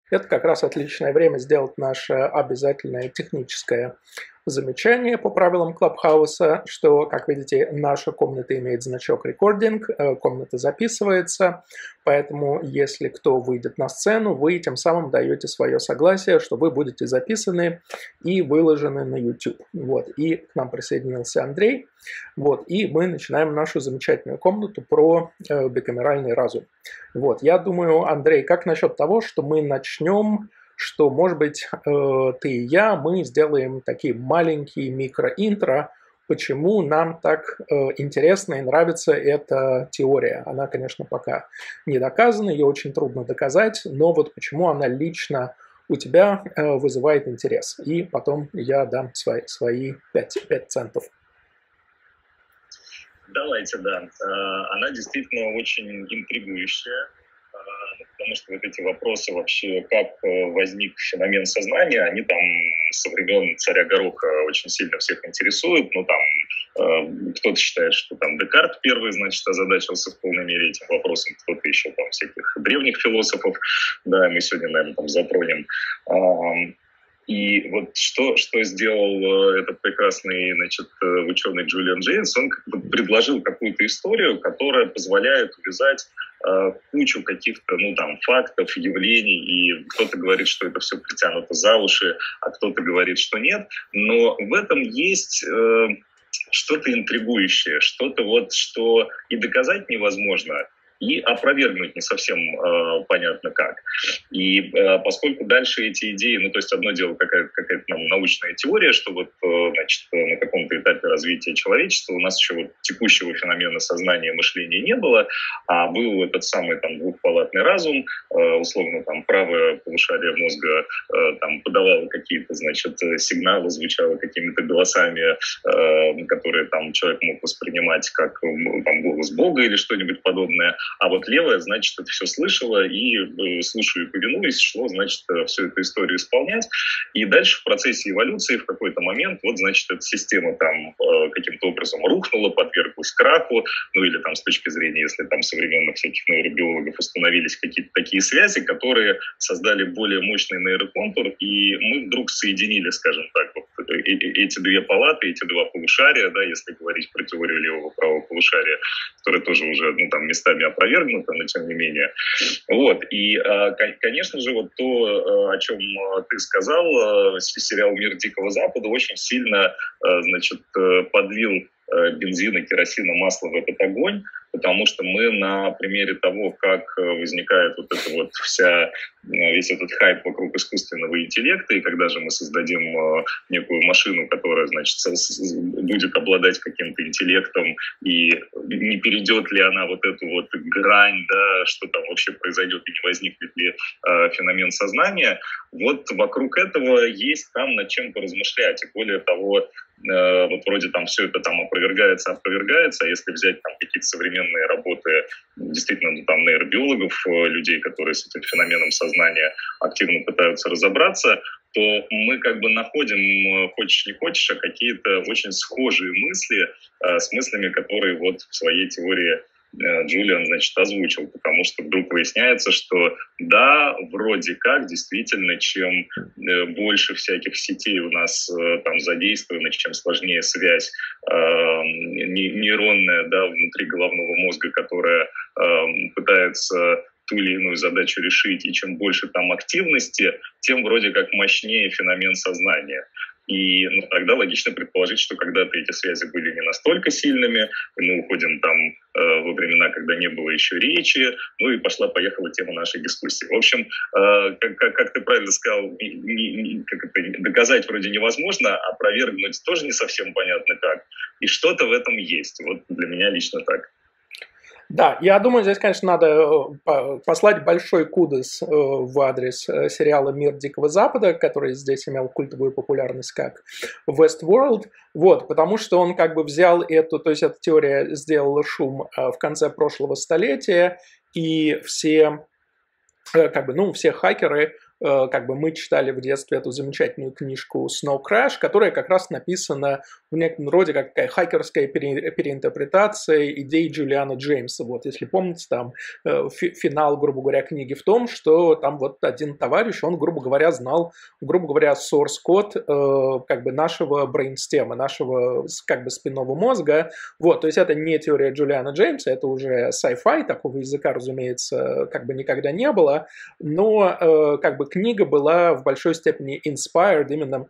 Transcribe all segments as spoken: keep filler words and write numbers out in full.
это как раз отличное время сделать наше обязательное техническое замечание по правилам Клабхауса, что, как видите, наша комната имеет значок «Recording», комната записывается, поэтому если кто выйдет на сцену, вы тем самым даете свое согласие, что вы будете записаны и выложены на YouTube. Вот. И к нам присоединился Андрей, вот. И мы начинаем нашу замечательную комнату про э, бикамеральный разум. Вот. Я думаю, Андрей, как насчет того, что мы начнем, что, может быть, ты и я, мы сделаем такие маленькие микроинтро, почему нам так интересна и нравится эта теория. Она, конечно, пока не доказана, ее очень трудно доказать, но вот почему она лично у тебя вызывает интерес. И потом я дам свои, свои пять центов. Давайте, да. Она действительно очень интригующая. Потому что вот эти вопросы вообще, как возник феномен сознания, они там со времен царя Гороха очень сильно всех интересуют. Ну, там э, кто-то считает, что там Декарт первый, значит, озадачился в полной мере этим вопросом, кто-то еще там всяких древних философов, да, мы сегодня, наверное, там затронем. И вот что, что сделал этот прекрасный, значит, ученый Джулиан Джеймс, он как бы предложил какую-то историю, которая позволяет увязать э, кучу каких-то, ну, там, фактов, явлений, и кто-то говорит, что это все притянуто за уши, а кто-то говорит, что нет, но в этом есть э, что-то интригующее, что-то вот, что и доказать невозможно, и опровергнуть не совсем э, понятно как. И э, поскольку дальше эти идеи, ну, то есть одно дело какая-то, какая-то ну, научная теория, что вот, э, значит, на каком-то этапе развития человечества у нас еще вот текущего феномена сознания, мышления не было, а был этот самый там двухпалатный разум, э, условно там правое полушарие мозга э, там подавало какие-то, значит, сигналы, звучало какими-то голосами, э, которые там человек мог воспринимать как там голос Бога или что-нибудь подобное. А вот левая, значит, это все слышала и, э, слушаю и повинуюсь, шло, значит, всю эту историю исполнять. И дальше в процессе эволюции в какой-то момент, вот, значит, эта система там э, каким-то образом рухнула, подверглась краху, ну или там с точки зрения, если там современных всяких нейробиологов установились какие-то такие связи, которые создали более мощный нейроконтур, и мы вдруг соединили, скажем так, вот, эти две палаты, эти два полушария, да, если говорить про теорию левого правого полушария, которая тоже уже, ну, там, местами опровергнуто, но тем не менее. Вот. И, конечно же, вот то, о чем ты сказал, сериал «Мир Дикого Запада» очень сильно, значит, подлил бензина, керосина, масла в этот огонь, потому что мы на примере того, как возникает вот эта вот вся, весь этот хайп вокруг искусственного интеллекта, и когда же мы создадим некую машину, которая, значит, будет обладать каким-то интеллектом, и не перейдет ли она вот эту вот грань, да, что там вообще произойдет, и не возникнет ли э, феномен сознания, вот вокруг этого есть там над чем поразмышлять. И более того, э, вот вроде там все это там опровергается, опровергается, а если взять там какие-то современные работы, действительно, ну, там нейробиологов, людей, которые с этим феноменом сознания активно пытаются разобраться, то мы как бы находим, хочешь не хочешь, а какие-то очень схожие мысли э, с мыслями, которые вот в своей теории э, Джулиан, значит, озвучил, потому что вдруг выясняется, что да, вроде как, действительно, чем э, больше всяких сетей у нас э, там задействовано, чем сложнее связь э, нейронная, да, внутри головного мозга, которая э, пытается ту или иную задачу решить, и чем больше там активности, тем вроде как мощнее феномен сознания. И ну, тогда логично предположить, что когда-то эти связи были не настолько сильными, и мы уходим там э, во времена, когда не было еще речи, ну и пошла-поехала тема нашей дискуссии. В общем, э, как, как, как ты правильно сказал, не, не, как это, доказать вроде невозможно, а опровергнуть тоже не совсем понятно как. И что-то в этом есть. Вот для меня лично так. Да, я думаю, здесь, конечно, надо послать большой кудос в адрес сериала «Мир Дикого Запада», который здесь имел культовую популярность как Westworld, вот, потому что он как бы взял эту, то есть эта теория сделала шум в конце прошлого столетия, и все, как бы, ну, все хакеры э, как бы мы читали в детстве эту замечательную книжку Snow Crash, которая как раз написана в неком роде как такая хакерская пере, переинтерпретация идей Джулиана Джеймса. Вот, если помните, там э, фи, финал, грубо говоря, книги в том, что там вот один товарищ, он, грубо говоря, знал, грубо говоря, source код э, как бы нашего брейнстема, нашего как бы спинного мозга. Вот, то есть это не теория Джулиана Джеймса, это уже sci-fi, такого языка, разумеется, как бы никогда не было, но э, как бы книга была в большой степени inspired именно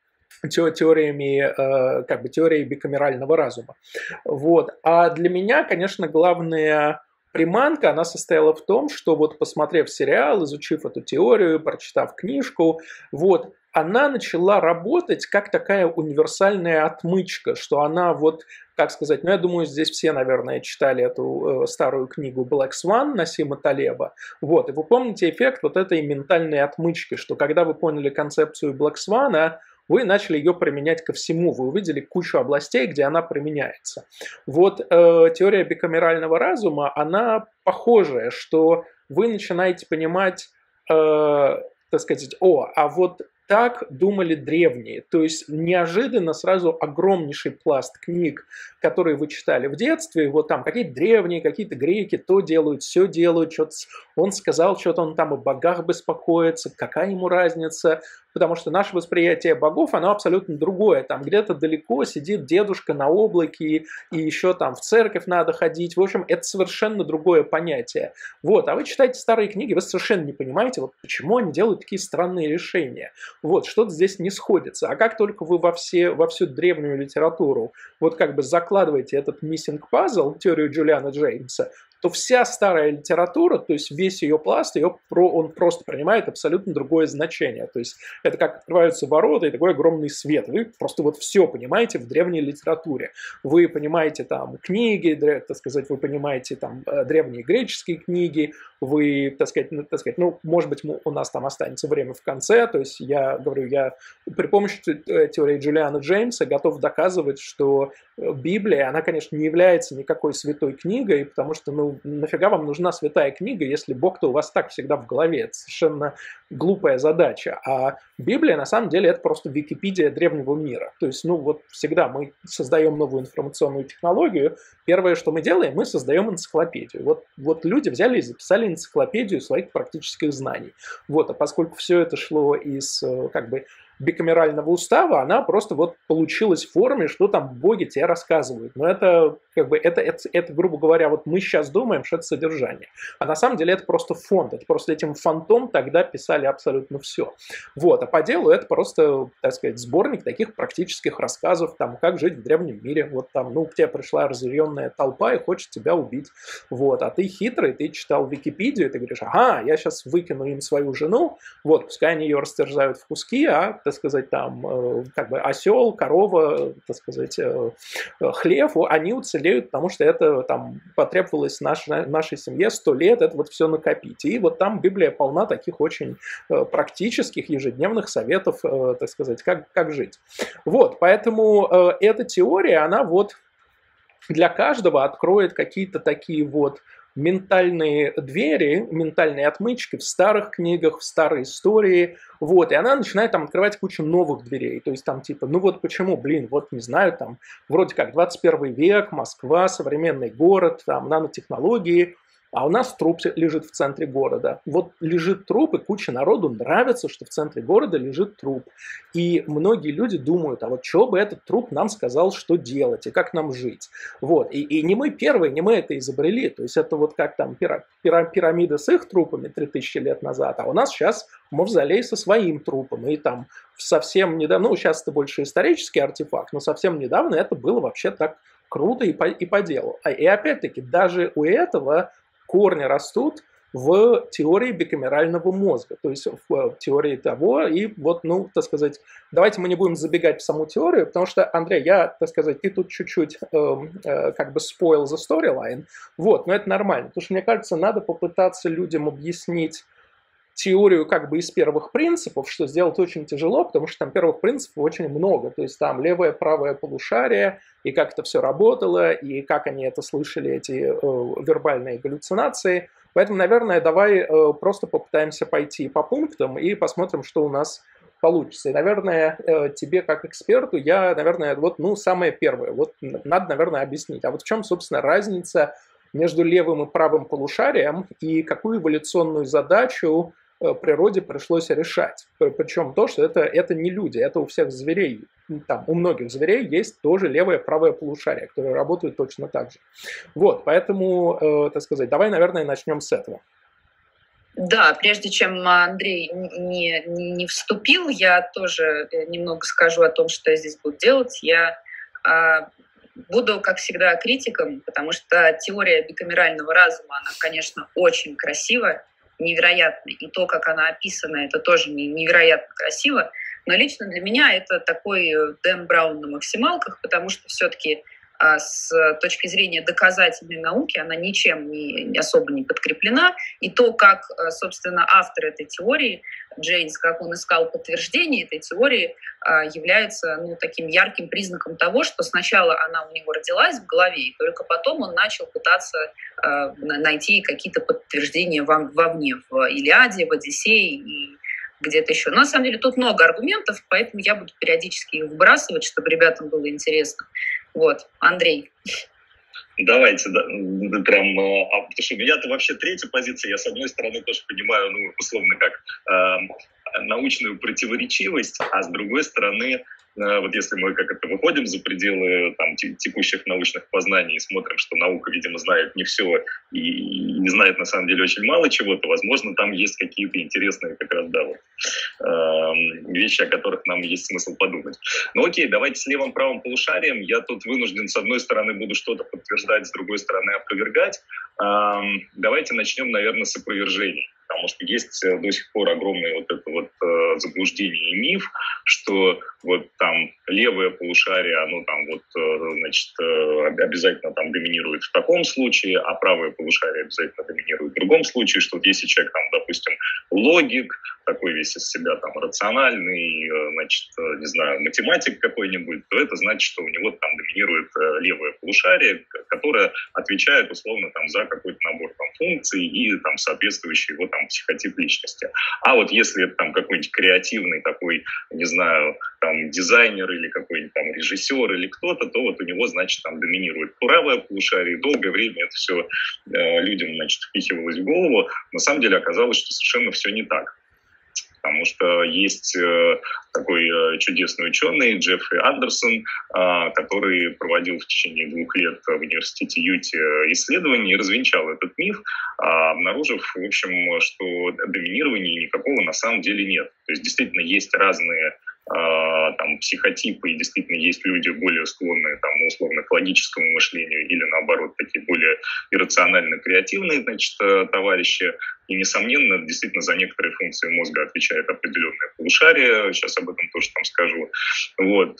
теориями, э, как бы теорией бикамерального разума. Вот. А для меня, конечно, главная приманка, она состояла в том, что вот посмотрев сериал, изучив эту теорию, прочитав книжку, вот, она начала работать как такая универсальная отмычка, что она вот, как сказать, ну я думаю, здесь все, наверное, читали эту э, старую книгу Black Swan Насима Талеба, вот, и вы помните эффект вот этой ментальной отмычки, что когда вы поняли концепцию Black Swan, вы начали ее применять ко всему, вы увидели кучу областей, где она применяется. Вот э, теория бикамерального разума, она похожая, что вы начинаете понимать, э, так сказать, о, а вот так думали древние. То есть неожиданно сразу огромнейший пласт книг, которые вы читали в детстве, вот там какие-то древние, какие-то греки то делают, все делают, что-то он сказал, что-то он там о богах беспокоится, какая ему разница, потому что наше восприятие богов, оно абсолютно другое. Там где-то далеко сидит дедушка на облаке, и еще там в церковь надо ходить. В общем, это совершенно другое понятие. Вот, а вы читаете старые книги, вы совершенно не понимаете, вот почему они делают такие странные решения. Вот, что-то здесь не сходится. А как только вы во, все, во всю древнюю литературу вот как бы закладываете этот missing puzzle, теорию Джулиана Джеймса, то вся старая литература, то есть весь ее пласт, ее, он просто принимает абсолютно другое значение. То есть это как открываются ворота и такой огромный свет. Вы просто вот все понимаете в древней литературе. Вы понимаете там книги, так сказать, вы понимаете там древние греческие книги, вы, так сказать, ну, так сказать, ну, может быть, у нас там останется время в конце, то есть я говорю, я при помощи теории Джулиана Джеймса готов доказывать, что Библия, она, конечно, не является никакой святой книгой, потому что, ну, нафига вам нужна святая книга, если Бог-то у вас так всегда в голове? Это совершенно глупая задача. А Библия, на самом деле, это просто Википедия древнего мира. То есть, ну, вот всегда мы создаем новую информационную технологию, первое, что мы делаем, мы создаем энциклопедию. Вот, вот люди взяли и записали энциклопедию своих практических знаний. Вот, а поскольку все это шло из, как бы, бикамерального устава, она просто вот получилась в форме, что там боги тебе рассказывают. Но это, как бы, это, это, это, грубо говоря, вот мы сейчас думаем, что это содержание. А на самом деле это просто фонд. Это просто этим фонтом тогда писали абсолютно все. Вот. А по делу это просто, так сказать, сборник таких практических рассказов, там, как жить в древнем мире. Вот там, ну, к тебе пришла разъяренная толпа и хочет тебя убить. Вот. А ты хитрый, ты читал Википедию, и ты говоришь, ага, я сейчас выкину им свою жену, вот, пускай они ее растерзают в куски, а так сказать, там, как бы осел, корова, так сказать, хлев, они уцелеют, потому что это там потребовалось нашей, нашей семье сто лет, это вот все накопить. И вот там Библия полна таких очень практических ежедневных советов, так сказать, как, как жить. Вот, поэтому эта теория, она вот для каждого откроет какие-то такие вот ментальные двери, ментальные отмычки в старых книгах, в старой истории, вот, и она начинает там открывать кучу новых дверей, то есть там типа, ну вот почему, блин, вот не знаю, там, вроде как двадцать первый век, Москва, современный город, там, нанотехнологии, а у нас труп лежит в центре города. Вот лежит труп, и куча народу нравится, что в центре города лежит труп. И многие люди думают, а вот что бы этот труп нам сказал, что делать, и как нам жить. Вот. И, и не мы первые, не мы это изобрели. То есть это вот как там пира, пира, пирамида с их трупами три тысячи лет назад, а у нас сейчас мавзолей со своим трупом. И там совсем недавно, ну сейчас это больше исторический артефакт, но совсем недавно это было вообще так круто и по, и по делу. И опять-таки даже у этого корни растут в теории бикамерального мозга, то есть в теории того, и вот, ну, так сказать, давайте мы не будем забегать в саму теорию, потому что, Андрей, я, так сказать, ты тут чуть-чуть э, э, как бы spoil the storyline, вот, но это нормально, потому что, мне кажется, надо попытаться людям объяснить теорию как бы из первых принципов, что сделать очень тяжело, потому что там первых принципов очень много. То есть там левое, правое полушарие, и как это все работало, и как они это слышали, эти э, вербальные галлюцинации. Поэтому, наверное, давай просто попытаемся пойти по пунктам и посмотрим, что у нас получится. И, наверное, тебе как эксперту я, наверное, вот, ну, самое первое, вот надо, наверное, объяснить. А вот в чем, собственно, разница между левым и правым полушарием и какую эволюционную задачу природе пришлось решать. Причем то, что это, это не люди, это у всех зверей. Там, у многих зверей есть тоже левое и правое полушарие, которые работают точно так же. Вот, поэтому, э, так сказать, давай, наверное, начнем с этого. Да, прежде чем Андрей не, не, не вступил, я тоже немного скажу о том, что я здесь буду делать. Я э, буду, как всегда, критиком, потому что теория бикамерального разума, она, конечно, очень красивая, невероятно. И то, как она описана, это тоже невероятно красиво. Но лично для меня это такой Дэн Браун на максималках, потому что все-таки а, с точки зрения доказательной науки она ничем не, особо не подкреплена. И то, как, собственно, автор этой теории, Джейнс, как он искал подтверждение этой теории, а, является ну, таким ярким признаком того, что сначала она у него родилась в голове, и только потом он начал пытаться а, найти какие-то подтверждения вовне, в Илиаде, в Одиссее и где-то еще. Но на самом деле тут много аргументов, поэтому я буду периодически их выбрасывать, чтобы ребятам было интересно. Вот, Андрей. Давайте, да, прям, а, потому что у меня-то вообще третья позиция, я с одной стороны тоже понимаю, ну, условно как, э, научную противоречивость, а с другой стороны, э, вот если мы как это выходим за пределы там, текущих научных познаний и смотрим, что наука, видимо, знает не все и, и не знает на самом деле очень мало чего-то, возможно, там есть какие-то интересные как раз, да, вот, э, вещи, о которых нам есть смысл подумать. Ну окей, давайте с левым-правым полушарием. Я тут вынужден, с одной стороны, буду что-то подтверждать, с другой стороны, опровергать. Э, давайте начнем, наверное, с опровержений. Потому что есть до сих пор огромное вот это вот э, заблуждение и миф, что вот там левое полушарие, оно там вот, э, значит, э, обязательно там доминирует в таком случае, а правое полушарие обязательно доминирует в другом случае, что вот если человек там, допустим, логик, такой весь из себя там рациональный, э, значит, э, не знаю, математик какой-нибудь, то это значит, что у него там доминирует э, левое полушарие, которое отвечает условно там за какой-то набор там функций и там соответствующий его там психотип личности. А вот если это там какой-нибудь креативный такой, не знаю, там дизайнер или какой-нибудь там режиссер или кто-то, то вот у него, значит, там доминирует правое полушарие. Долгое время это все э, людям, значит, впихивалось в голову. На самом деле оказалось, что совершенно все не так. Потому что есть э, такой э, чудесный ученый Джеффри Андерсон, э, который проводил в течение двух лет в университете Юти исследования и развенчал этот миф, э, обнаружив, в общем, что доминирования никакого на самом деле нет. То есть действительно есть разные там, психотипы, и действительно есть люди более склонные там, условно к логическому мышлению или наоборот такие более иррационально-креативные, значит, товарищи. И, несомненно, действительно за некоторые функции мозга отвечает определенное полушарие, сейчас об этом тоже там скажу. Вот.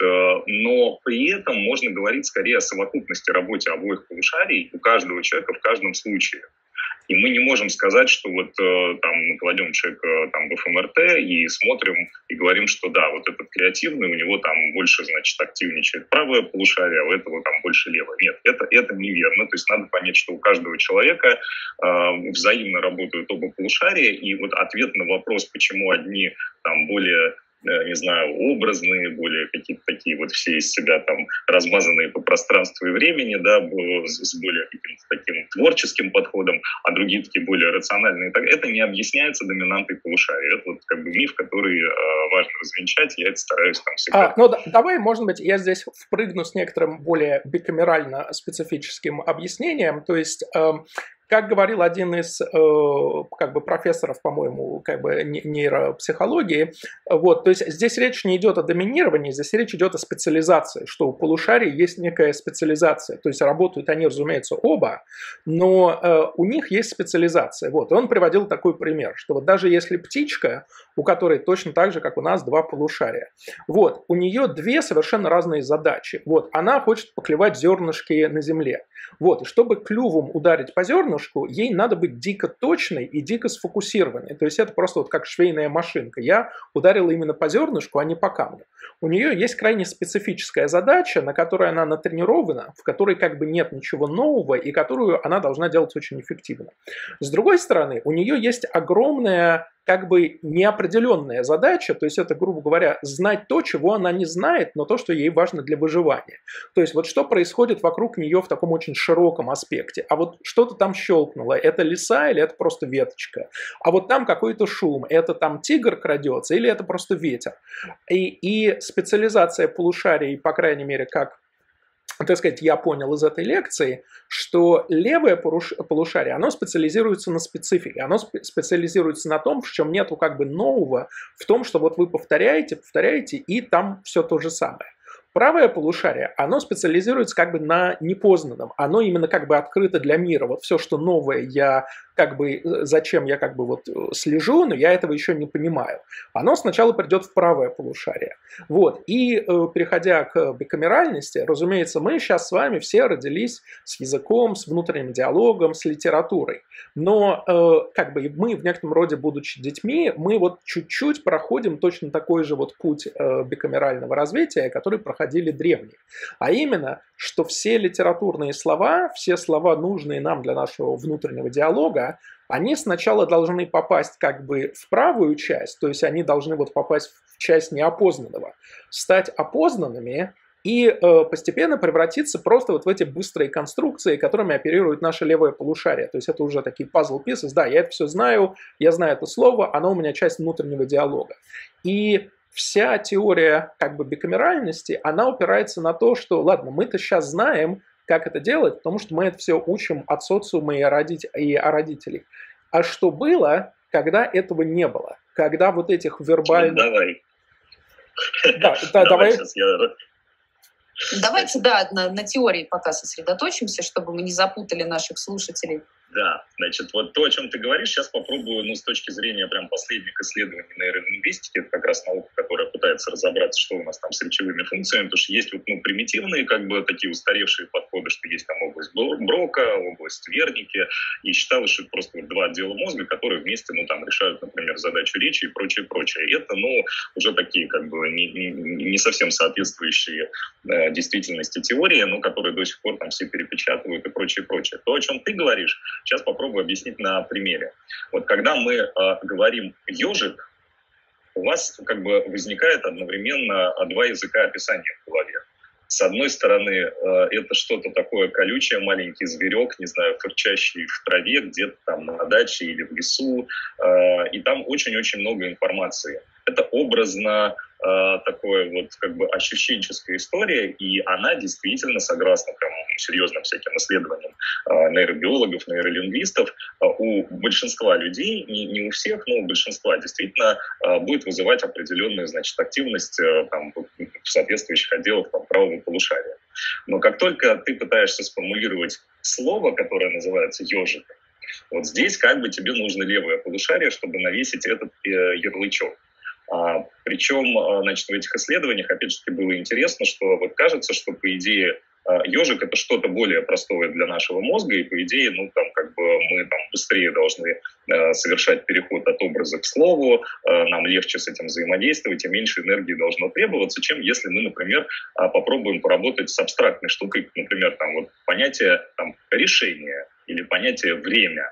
Но при этом можно говорить скорее о совокупности работы обоих полушарий у каждого человека в каждом случае. И мы не можем сказать, что вот э, там мы кладем человека там, в эф эм эр тэ и смотрим и говорим, что да, вот этот креативный, у него там больше, значит, активничает правое полушарие, а у этого там больше левое. Нет, это, это неверно. То есть надо понять, что у каждого человека э, взаимно работают оба полушария, и вот ответ на вопрос, почему одни там более не знаю, образные, более какие-то такие вот все из себя там размазанные по пространству и времени, да, с более каким-то таким творческим подходом, а другие такие более рациональные. Это не объясняется доминантой полушария. Это вот как бы миф, который э, важно развенчать, я это стараюсь там всегда. А, ну да, давай, может быть, я здесь впрыгну с некоторым более бикамерально специфическим объяснением, то есть э, как говорил один из э, как бы профессоров, по-моему, как бы нейропсихологии, вот, то есть здесь речь не идет о доминировании, здесь речь идет о специализации, что у полушарий есть некая специализация, то есть работают они, разумеется, оба, но э, у них есть специализация. Вот, и он приводил такой пример, что вот даже если птичка, у которой точно так же, как у нас, два полушария, вот, у нее две совершенно разные задачи. Вот, она хочет поклевать зернышки на земле. Вот, и чтобы клювом ударить по зернышку, ей надо быть дико точной и дико сфокусированной. То есть это просто вот как швейная машинка. Я ударила именно по зернышку, а не по камню. У нее есть крайне специфическая задача, на которой она натренирована, в которой как бы нет ничего нового и которую она должна делать очень эффективно. С другой стороны, у нее есть огромная как бы неопределенная задача, то есть это, грубо говоря, знать то, чего она не знает, но то, что ей важно для выживания. То есть вот что происходит вокруг нее в таком очень широком аспекте. А вот что-то там щелкнуло, это лиса или это просто веточка? А вот там какой-то шум, это там тигр крадется или это просто ветер? И, и специализация полушарий, по крайней мере, как, так сказать, я понял из этой лекции, что левое полушарие, оно специализируется на специфике, оно специализируется на том, в чем нету как бы нового, в том, что вот вы повторяете, повторяете, и там все то же самое. Правое полушарие, оно специализируется как бы на непознанном, оно именно как бы открыто для мира. Вот все, что новое, я как бы, зачем я как бы вот слежу, но я этого еще не понимаю. Оно сначала придет в правое полушарие. Вот. И э, переходя к бикамеральности, разумеется, мы сейчас с вами все родились с языком, с внутренним диалогом, с литературой. Но э, как бы мы в некотором роде, будучи детьми, мы вот чуть-чуть проходим точно такой же вот путь э, бикамерального развития, который проходили древние. А именно, что все литературные слова, все слова, нужные нам для нашего внутреннего диалога, они сначала должны попасть как бы в правую часть, то есть они должны вот попасть в часть неопознанного, стать опознанными и э, постепенно превратиться просто вот в эти быстрые конструкции, которыми оперирует наше левое полушарие. То есть это уже такие puzzle pieces. Да, я это все знаю, я знаю это слово, оно у меня часть внутреннего диалога. И вся теория как бы бикамеральности, она упирается на то, что, ладно, мы-то сейчас знаем, как это делать, потому что мы это все учим от социума и, родить, и о родителей. А что было, когда этого не было? Когда вот этих вербальных... Ну, давай. Да, да, давай. Сейчас я... Давайте, да, на, на теории пока сосредоточимся, чтобы мы не запутали наших слушателей. Да, значит, вот то, о чем ты говоришь, сейчас попробую, ну, с точки зрения прям последних исследований нейролингвистики, это как раз наука, которая пытается разобраться, что у нас там с речевыми функциями, потому что есть вот, ну, примитивные, как бы, такие устаревшие подходы, что есть там область Брока, область Верники, и считалось, что это просто вот два отдела мозга, которые вместе, ну, там, решают, например, задачу речи и прочее, прочее. И это, ну, уже такие, как бы, не, не, не совсем соответствующие э, действительности теории, но которые до сих пор там все перепечатывают и прочее, прочее. То, о чем ты говоришь, сейчас попробую объяснить на примере. Вот когда мы э, говорим «ежик», у вас как бы возникает одновременно два языка описания в голове. С одной стороны, э, это что-то такое колючее, маленький зверек, не знаю, фырчащий в траве, где-то там на даче или в лесу, э, и там очень-очень много информации. Это образно э, такое вот как бы ощущенческая история, и она действительно, согласно прям серьезным всяким исследованиям э, нейробиологов, нейролингвистов, э, у большинства людей, не, не у всех, но у большинства действительно э, будет вызывать определенную, значит, активность э, там, в соответствующих отделах там, правого полушария. Но как только ты пытаешься сформулировать слово, которое называется «ежик», вот здесь как бы тебе нужно левое полушарие, чтобы навесить этот э, ярлычок. А, причем, значит, в этих исследованиях, опять же, было интересно, что вот кажется, что, по идее, ежик — это что-то более простое для нашего мозга, и, по идее, ну, там, как бы мы там быстрее должны э, совершать переход от образа к слову, э, нам легче с этим взаимодействовать, и меньше энергии должно требоваться, чем если мы, например, э, попробуем поработать с абстрактной штукой, например, там, вот, понятие там, решения или понятие время.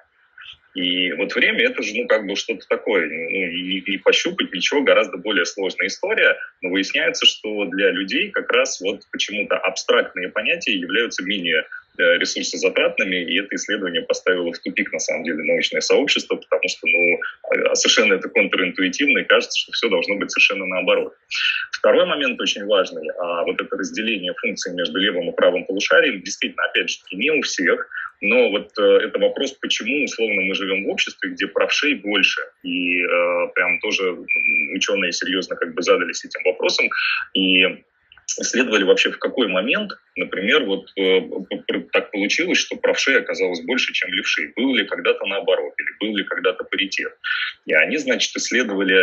И вот время — это же, ну, как бы что-то такое, ну, и, и пощупать ничего, гораздо более сложная история, но выясняется, что для людей как раз вот почему-то абстрактные понятия являются менее ресурсозатратными, и это исследование поставило в тупик, на самом деле, научное сообщество, потому что, ну, совершенно это контринтуитивно, и кажется, что все должно быть совершенно наоборот. Второй момент очень важный, а вот это разделение функций между левым и правым полушарием, действительно, опять же, не у всех, но вот э, это вопрос, почему, условно, мы живем в обществе, где правшей больше. И э, прям тоже ученые серьезно как бы задались этим вопросом и исследовали вообще, в какой момент например, вот э, так получилось, что правшей оказалось больше, чем левшей. Был ли когда-то наоборот, или был ли когда-то паритет. И они, значит, исследовали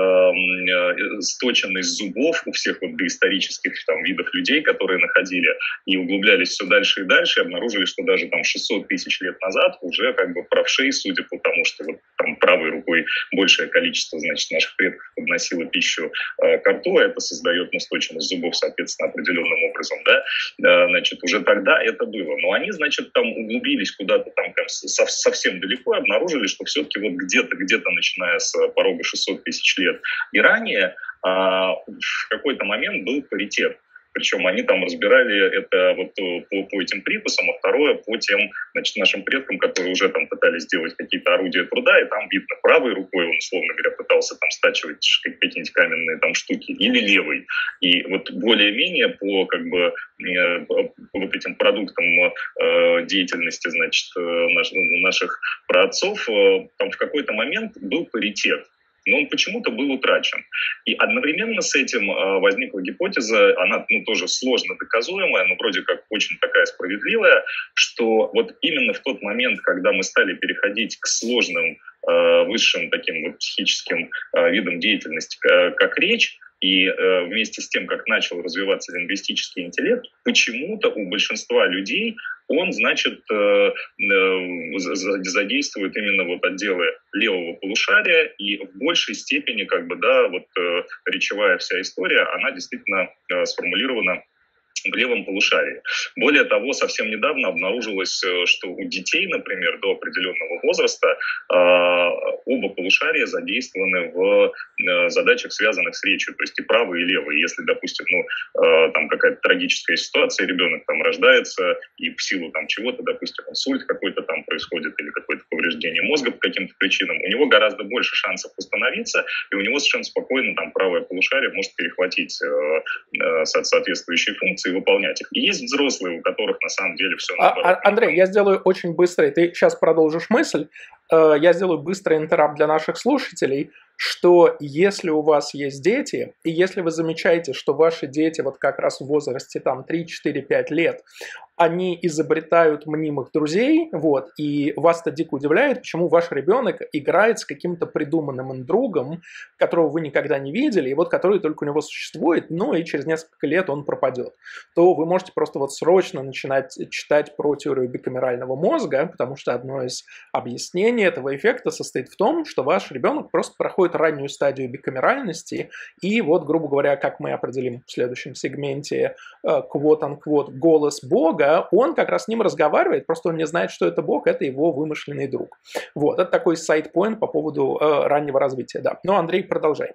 э, сточенность зубов у всех вот доисторических там видов людей, которые находили, и углублялись все дальше и дальше, и обнаружили, что даже там шестьсот тысяч лет назад уже как бы правшей, судя по тому, что вот там правой рукой большее количество, значит, наших предков подносило пищу э, к рту, а это создает настойчивость зубов, соответственно, определенным образом, да, э, значит, уже тогда это было. Но они, значит, там углубились куда-то там прям со- совсем далеко и обнаружили, что все-таки вот где-то, где-то, начиная с порога шестьсот тысяч лет и ранее, э, в какой-то момент был паритет. Причем они там разбирали это вот по, по этим припасам, а второе по тем, значит, нашим предкам, которые уже там пытались сделать какие-то орудия труда, и там видно, правой рукой он, условно говоря, пытался там стачивать какие-нибудь каменные там штуки, или левой. И вот более-менее по как бы э, по вот этим продуктам э, деятельности, значит, э, наш, наших праотцов, э, там в какой-то момент был паритет. Но он почему-то был утрачен. И одновременно с этим э, возникла гипотеза, она ну, тоже сложно доказуемая, но вроде как очень такая справедливая, что вот именно в тот момент, когда мы стали переходить к сложным, э, высшим таким вот психическим э, видам деятельности, как, как речь, и э, вместе с тем, как начал развиваться лингвистический интеллект, почему-то у большинства людей он, значит, э, э, задействует именно вот отделы левого полушария, и в большей степени, как бы, да, вот э, речевая вся история, она действительно э, сформулирована в левом полушарии. Более того, совсем недавно обнаружилось, что у детей, например, до определенного возраста оба полушария задействованы в задачах, связанных с речью, то есть и правый, и левый. Если, допустим, ну, там какая-то трагическая ситуация, ребенок там рождается, и в силу там чего-то, допустим, инсульт какой-то там происходит, или какое-то повреждение мозга по каким-то причинам, у него гораздо больше шансов восстановиться, и у него совершенно спокойно там правое полушарие может перехватить соответствующие функции, выполнять их. И есть взрослые, у которых на самом деле все наоборот. А, Андрей, я сделаю очень быстро, ты сейчас продолжишь мысль, я сделаю быстрый интерап для наших слушателей, что если у вас есть дети, и если вы замечаете, что ваши дети вот как раз в возрасте там три, четыре, пять лет, они изобретают мнимых друзей, вот, и вас это дико удивляет, почему ваш ребенок играет с каким-то придуманным другом, которого вы никогда не видели, и вот который только у него существует, ну и через несколько лет он пропадет, то вы можете просто вот срочно начинать читать про теорию бикамерального мозга, потому что одно из объяснений этого эффекта состоит в том, что ваш ребенок просто проходит раннюю стадию бикамеральности, и вот, грубо говоря, как мы определим в следующем сегменте, quote-unquote, голос Бога, он как раз с ним разговаривает, просто он не знает, что это Бог, это его вымышленный друг. Вот, это такой сайд-поинт по поводу э, раннего развития, да. Ну, Андрей, продолжай.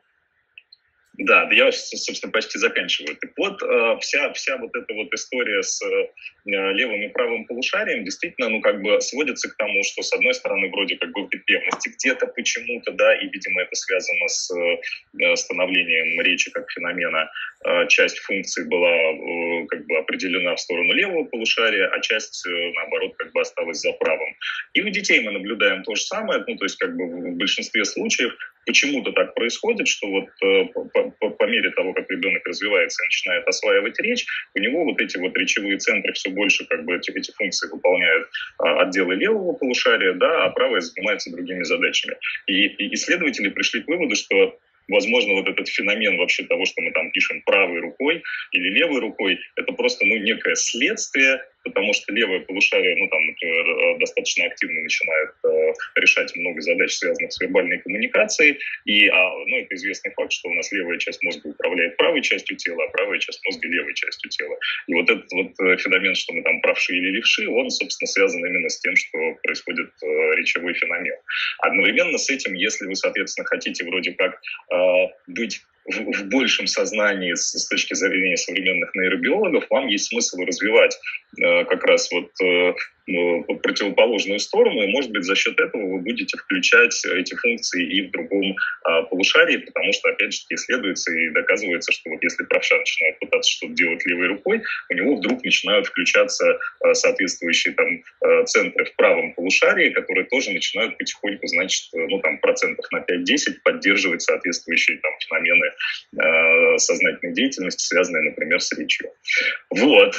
Да, да, я, собственно, почти заканчиваю. Так вот, вся, вся вот эта вот история с левым и правым полушарием действительно, ну, как бы сводится к тому, что, с одной стороны, вроде как бы в эпипевности где-то почему-то, да, и, видимо, это связано с становлением речи как феномена, часть функций была как бы определена в сторону левого полушария, а часть, наоборот, как бы осталась за правым. И у детей мы наблюдаем то же самое, ну, то есть как бы в большинстве случаев почему-то так происходит, что вот по, по, по мере того, как ребенок развивается и начинает осваивать речь, у него вот эти вот речевые центры все больше как бы эти, эти функции выполняют а, отделы левого полушария, да, а правое занимается другими задачами. И, и исследователи пришли к выводу, что возможно, вот этот феномен вообще того, что мы там пишем правой рукой или левой рукой, это просто, ну, некое следствие, потому что левое полушарие, ну, там, например, достаточно активно начинает э, решать много задач, связанных с вербальной коммуникацией, и, а, ну, это известный факт, что у нас левая часть мозга управляет правой частью тела, а правая часть мозга левой частью тела. И вот этот вот феномен, что мы там правши или левши, он, собственно, связан именно с тем, что происходит э, речевой феномен. Одновременно с этим, если вы, соответственно, хотите вроде как э, быть в, в большем сознании с, с точки зрения современных нейробиологов, вам есть смысл развивать э, как раз вот э, противоположную сторону, и, может быть, за счет этого вы будете включать эти функции и в другом а, полушарии, потому что, опять же, исследуется и доказывается, что вот если правша начинает пытаться что-то делать левой рукой, у него вдруг начинают включаться а, соответствующие там а, центры в правом полушарии, которые тоже начинают потихоньку, значит, ну, там, процентов на пять-десять поддерживать соответствующие там феномены а, сознательной деятельности, связанные, например, с речью. Вот.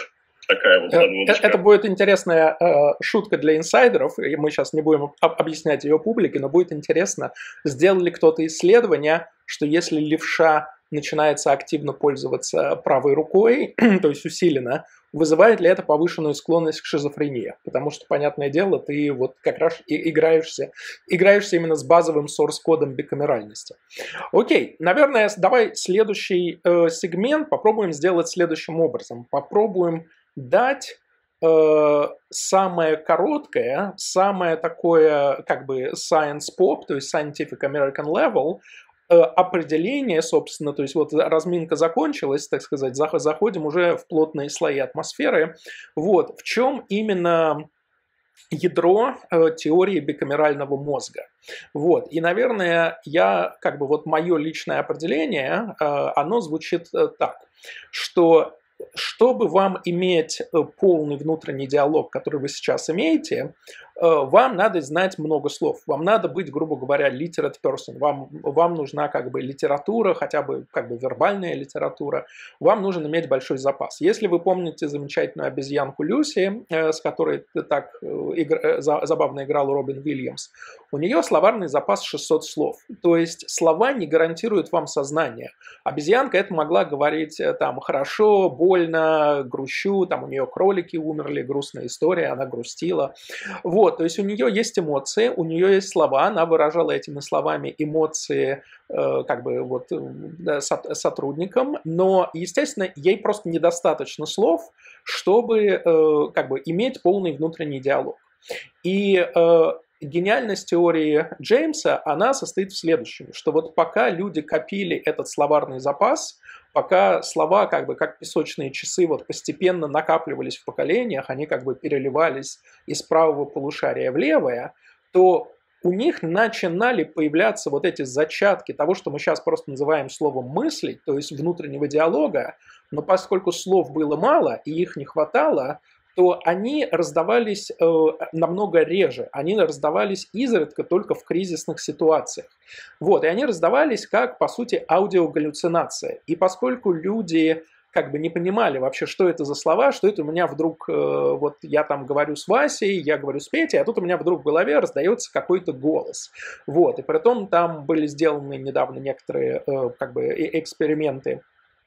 такая вот подводочка. Это будет интересная э, шутка для инсайдеров, и мы сейчас не будем об- объяснять ее публике, но будет интересно, сделал ли кто-то исследование, что если левша начинается активно пользоваться правой рукой, то есть усиленно, вызывает ли это повышенную склонность к шизофрении? Потому что, понятное дело, ты вот как раз и играешься, играешься именно с базовым source-кодом бикамеральности. Окей, наверное, давай следующий э, сегмент попробуем сделать следующим образом. Попробуем дать э, самое короткое, самое такое как бы science pop, то есть scientific American level, определение, собственно, то есть вот разминка закончилась, так сказать, заходим уже в плотные слои атмосферы. Вот, в чем именно ядро э, теории бикамерального мозга. Вот, и, наверное, я, как бы вот мое личное определение, э, оно звучит э, так, что чтобы вам иметь полный внутренний диалог, который вы сейчас имеете, вам надо знать много слов. Вам надо быть, грубо говоря, literate person. Вам, вам нужна как бы литература, хотя бы как бы вербальная литература. Вам нужен иметь большой запас. Если вы помните замечательную обезьянку Люси, с которой так игр... забавно играл Робин Уильямс, у нее словарный запас шестьсот слов. То есть слова не гарантируют вам сознание. Обезьянка это могла говорить там хорошо, больно, грущу, там у нее кролики умерли, грустная история, она грустила. Вот, то есть у нее есть эмоции, у нее есть слова, она выражала этими словами эмоции э, как бы вот да, сотрудникам, но, естественно, ей просто недостаточно слов, чтобы э, как бы иметь полный внутренний диалог. И э, гениальность теории Джеймса, она состоит в следующем, что вот пока люди копили этот словарный запас, пока слова как бы как песочные часы вот постепенно накапливались в поколениях, они как бы переливались из правого полушария в левое, то у них начинали появляться вот эти зачатки того, что мы сейчас просто называем словом «мыслить», то есть внутреннего диалога, но поскольку слов было мало и их не хватало, то они раздавались э, намного реже, они раздавались изредка только в кризисных ситуациях. Вот, и они раздавались как, по сути, аудиогаллюцинация. И поскольку люди как бы не понимали вообще, что это за слова, что это у меня вдруг, э, вот я там говорю с Васей, я говорю с Петей, а тут у меня вдруг в голове раздается какой-то голос. Вот, и при этом там были сделаны недавно некоторые э, как бы эксперименты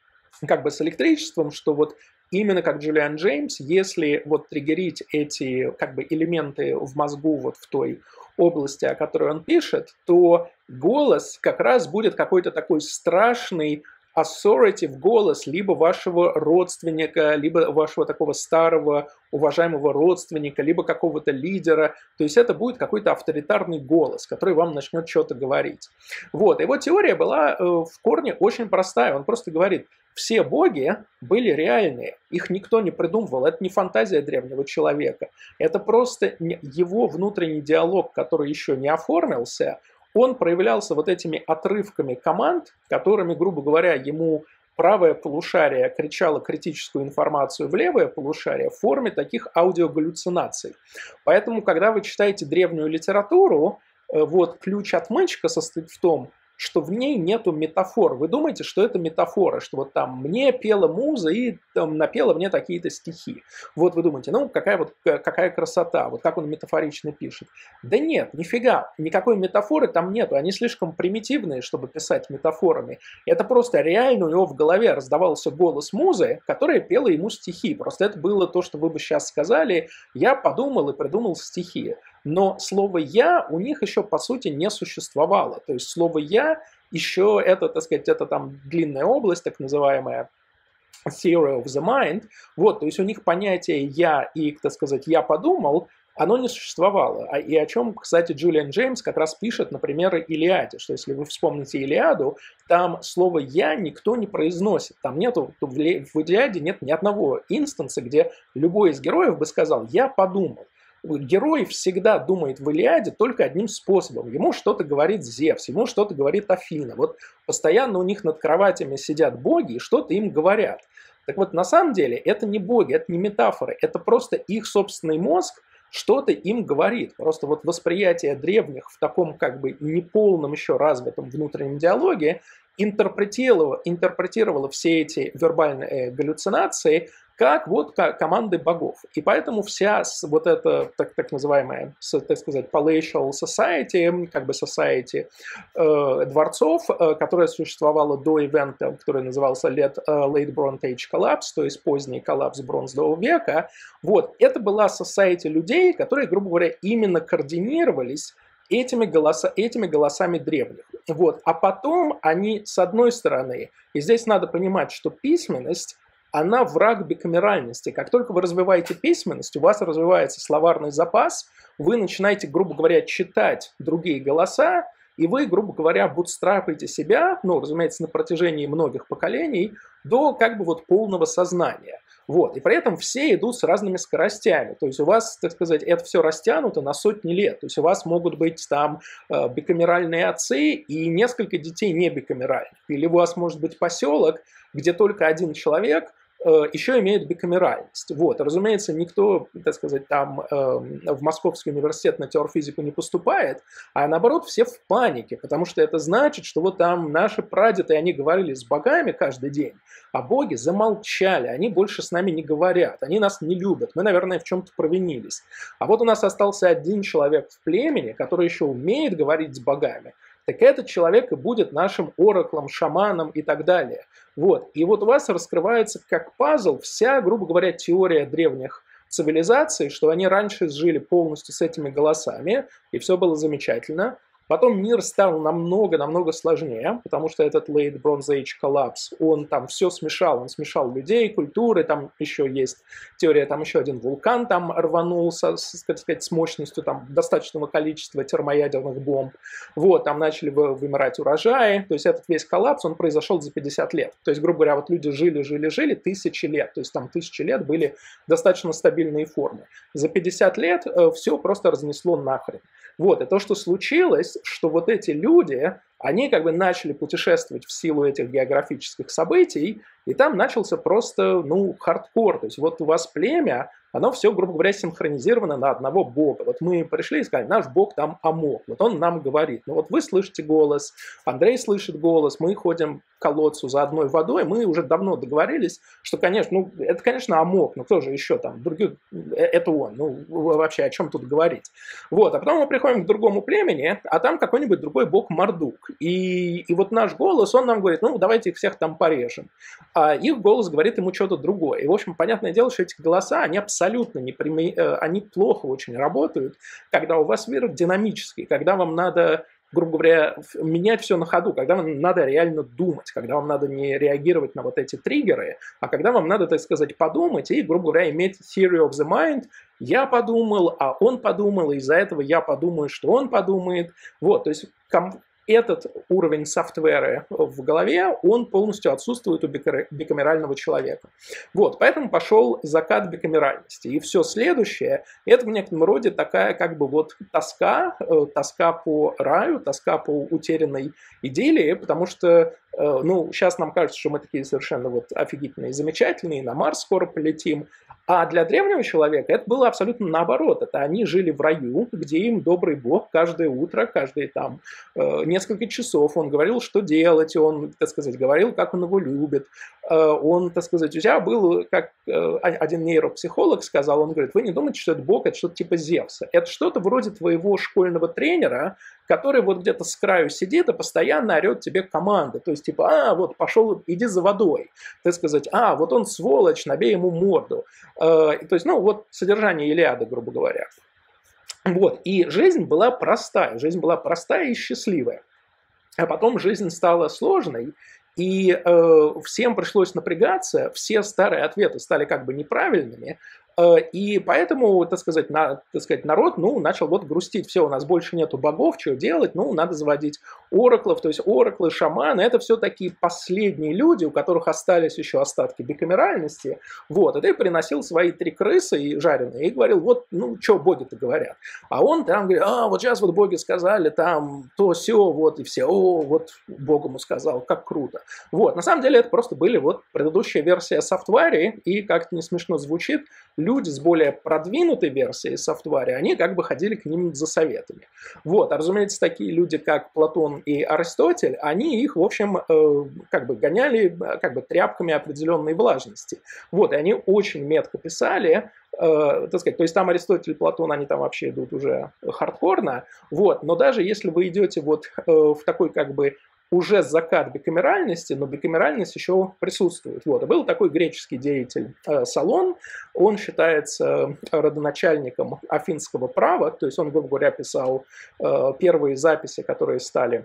как бы с электричеством, что вот именно как Джулиан Джеймс, если вот триггерить эти как бы элементы в мозгу вот в той области, о которой он пишет, то голос как раз будет какой-то такой страшный authoritative голос либо вашего родственника, либо вашего такого старого уважаемого родственника, либо какого-то лидера. То есть это будет какой-то авторитарный голос, который вам начнет что-то говорить. Вот. Его теория была э, в корне очень простая. Он просто говорит, все боги были реальные, их никто не придумывал, это не фантазия древнего человека, это просто его внутренний диалог, который еще не оформился, он проявлялся вот этими отрывками команд, которыми, грубо говоря, ему правое полушарие кричало критическую информацию в левое полушарие в форме таких аудиогаллюцинаций. Поэтому, когда вы читаете древнюю литературу, вот ключ-отмычка состоит в том, что в ней нету метафор. Вы думаете, что это метафора, что вот там мне пела муза и там напела мне такие-то стихи. Вот вы думаете, ну какая вот какая красота, вот как он метафорично пишет. Да нет, нифига, никакой метафоры там нету, они слишком примитивные, чтобы писать метафорами. Это просто реально у него в голове раздавался голос музы, которая пела ему стихи. Просто это было то, что вы бы сейчас сказали, я подумал и придумал стихи. Но слово «я» у них еще, по сути, не существовало. То есть слово «я» еще это, так сказать, это там длинная область, так называемая theory of the mind. Вот, то есть у них понятие «я» и, так сказать, «я подумал», оно не существовало. И о чем, кстати, Джулиан Джеймс как раз пишет, например, Илиаде, что если вы вспомните Илиаду, там слово «я» никто не произносит. Там нету, в Илиаде нет ни одного инстанса, где любой из героев бы сказал «я подумал». Герой всегда думает в Илиаде только одним способом. Ему что-то говорит Зевс, ему что-то говорит Афина. Вот постоянно у них над кроватями сидят боги и что-то им говорят. Так вот, на самом деле, это не боги, это не метафоры, это просто их собственный мозг что-то им говорит. Просто вот восприятие древних в таком как бы неполном еще развитом внутреннем диалоге интерпретировала, интерпретировала все эти вербальные галлюцинации как вот как команды богов. И поэтому вся вот эта так, так называемая, так сказать, palatial society, как бы society э, дворцов, э, которая существовала до ивента, который назывался Late, э, Late Bronze Age Collapse, то есть поздний коллапс бронзового века, вот, это была society людей, которые, грубо говоря, именно координировались этими, голоса, этими голосами древних. Вот. А потом они, с одной стороны, и здесь надо понимать, что письменность, она враг бикамеральности. Как только вы развиваете письменность, у вас развивается словарный запас, вы начинаете, грубо говоря, читать другие голоса, и вы, грубо говоря, бутстрапаете себя, ну, разумеется, на протяжении многих поколений, до как бы вот полного сознания. Вот. И при этом все идут с разными скоростями. То есть у вас, так сказать, это все растянуто на сотни лет. То есть у вас могут быть там э, бикамеральные отцы и несколько детей не бикамеральных. Или у вас может быть поселок, где только один человек еще имеет бикамеральность. Вот. Разумеется, никто, так сказать, там э, в Московский университет на теорфизику не поступает, а наоборот все в панике, потому что это значит, что вот там наши прадеды, они говорили с богами каждый день, а боги замолчали, они больше с нами не говорят, они нас не любят, мы, наверное, в чем-то провинились. А вот у нас остался один человек в племени, который еще умеет говорить с богами, так этот человек и будет нашим ораклом, шаманом и так далее. Вот. И вот у вас раскрывается как пазл вся, грубо говоря, теория древних цивилизаций, что они раньше жили полностью с этими голосами, и все было замечательно. Потом мир стал намного-намного сложнее, потому что этот Late Bronze Age Collapse, он там все смешал, он смешал людей, культуры, там еще есть теория, там еще один вулкан там рванулся, с, так сказать, с мощностью там достаточного количества термоядерных бомб, вот, там начали вымирать урожаи, то есть этот весь коллапс, он произошел за пятьдесят лет, то есть, грубо говоря, вот люди жили-жили-жили тысячи лет, то есть там тысячи лет были достаточно стабильные формы. За пятьдесят лет э, все просто разнесло нахрен. Вот, и то, что случилось, что вот эти люди, они как бы начали путешествовать в силу этих географических событий, и там начался просто, ну, хардкор. То есть вот у вас племя, оно все, грубо говоря, синхронизировано на одного бога. Вот мы пришли и сказали, наш бог там Амок, вот он нам говорит. Ну вот вы слышите голос, Андрей слышит голос, мы ходим к колодцу за одной водой, мы уже давно договорились, что, конечно, ну, это, конечно, Амок, но кто же еще там, других, это он, ну, вообще о чем тут говорить. Вот, а потом мы приходим к другому племени, а там какой-нибудь другой бог Мардук. И, и вот наш голос, он нам говорит, ну, давайте их всех там порежем. А их голос говорит ему что-то другое. И, в общем, понятное дело, что эти голоса, они абсолютно не прими... они плохо очень работают, когда у вас мир динамический, когда вам надо, грубо говоря, менять все на ходу, когда вам надо реально думать, когда вам надо не реагировать на вот эти триггеры, а когда вам надо, так сказать, подумать и, грубо говоря, иметь theory of the mind. Я подумал, а он подумал, и из-за этого я подумаю, что он подумает. Вот, то есть этот уровень софтвера в голове, он полностью отсутствует у бикамерального человека. Вот, поэтому пошел закат бикамеральности. И все следующее, это в некотором роде такая как бы вот тоска, тоска по раю, тоска по утерянной идиллии, потому что, ну, сейчас нам кажется, что мы такие совершенно вот офигительные, замечательные, на Марс скоро полетим. А для древнего человека это было абсолютно наоборот. Это они жили в раю, где им добрый бог каждое утро, каждые там э, несколько часов он говорил, что делать, он, так сказать, говорил, как он его любит. Э, он, так сказать, у тебя был, как э, один нейропсихолог сказал, он говорит, вы не думаете, что это бог, это что-то типа Зевса. Это что-то вроде твоего школьного тренера, который вот где-то с краю сидит и постоянно орет тебе команды. То есть типа, а, вот пошел, иди за водой. Так сказать, а, вот он сволочь, набей ему морду. То есть, ну, вот содержание Илиады, грубо говоря. Вот, и жизнь была простая, жизнь была простая и счастливая. А потом жизнь стала сложной, и э, всем пришлось напрягаться, все старые ответы стали как бы неправильными, э, и поэтому, так сказать, на, так сказать, народ, ну, начал вот грустить, все, у нас больше нету богов, что делать, ну, надо заводить ораклов, то есть ораклы, шаманы, это все такие последние люди, у которых остались еще остатки бикамеральности, вот, и ты приносил свои три крысы и жареные, и говорил, вот, ну, что боги-то говорят, а он там говорит, а, вот сейчас вот боги сказали, там, то, сё, вот, и все, о, вот, Бог ему сказал, как круто. Вот, на самом деле это просто были вот предыдущая версия софтвари, и как-то не смешно звучит, люди с более продвинутой версией софтваря, они как бы ходили к ним за советами. Вот, а разумеется, такие люди, как Платон и Аристотель, они их, в общем, э, как бы гоняли как бы тряпками определенной влажности. Вот, и они очень метко писали, э, так сказать, то есть там Аристотель и Платон, они там вообще идут уже хардкорно, вот, но даже если вы идете вот э, в такой как бы уже закат бикамеральности, но бикамеральность еще присутствует. Вот. И был такой греческий деятель э, Солон, он считается родоначальником афинского права, то есть он, грубо говоря, писал э, первые записи, которые стали,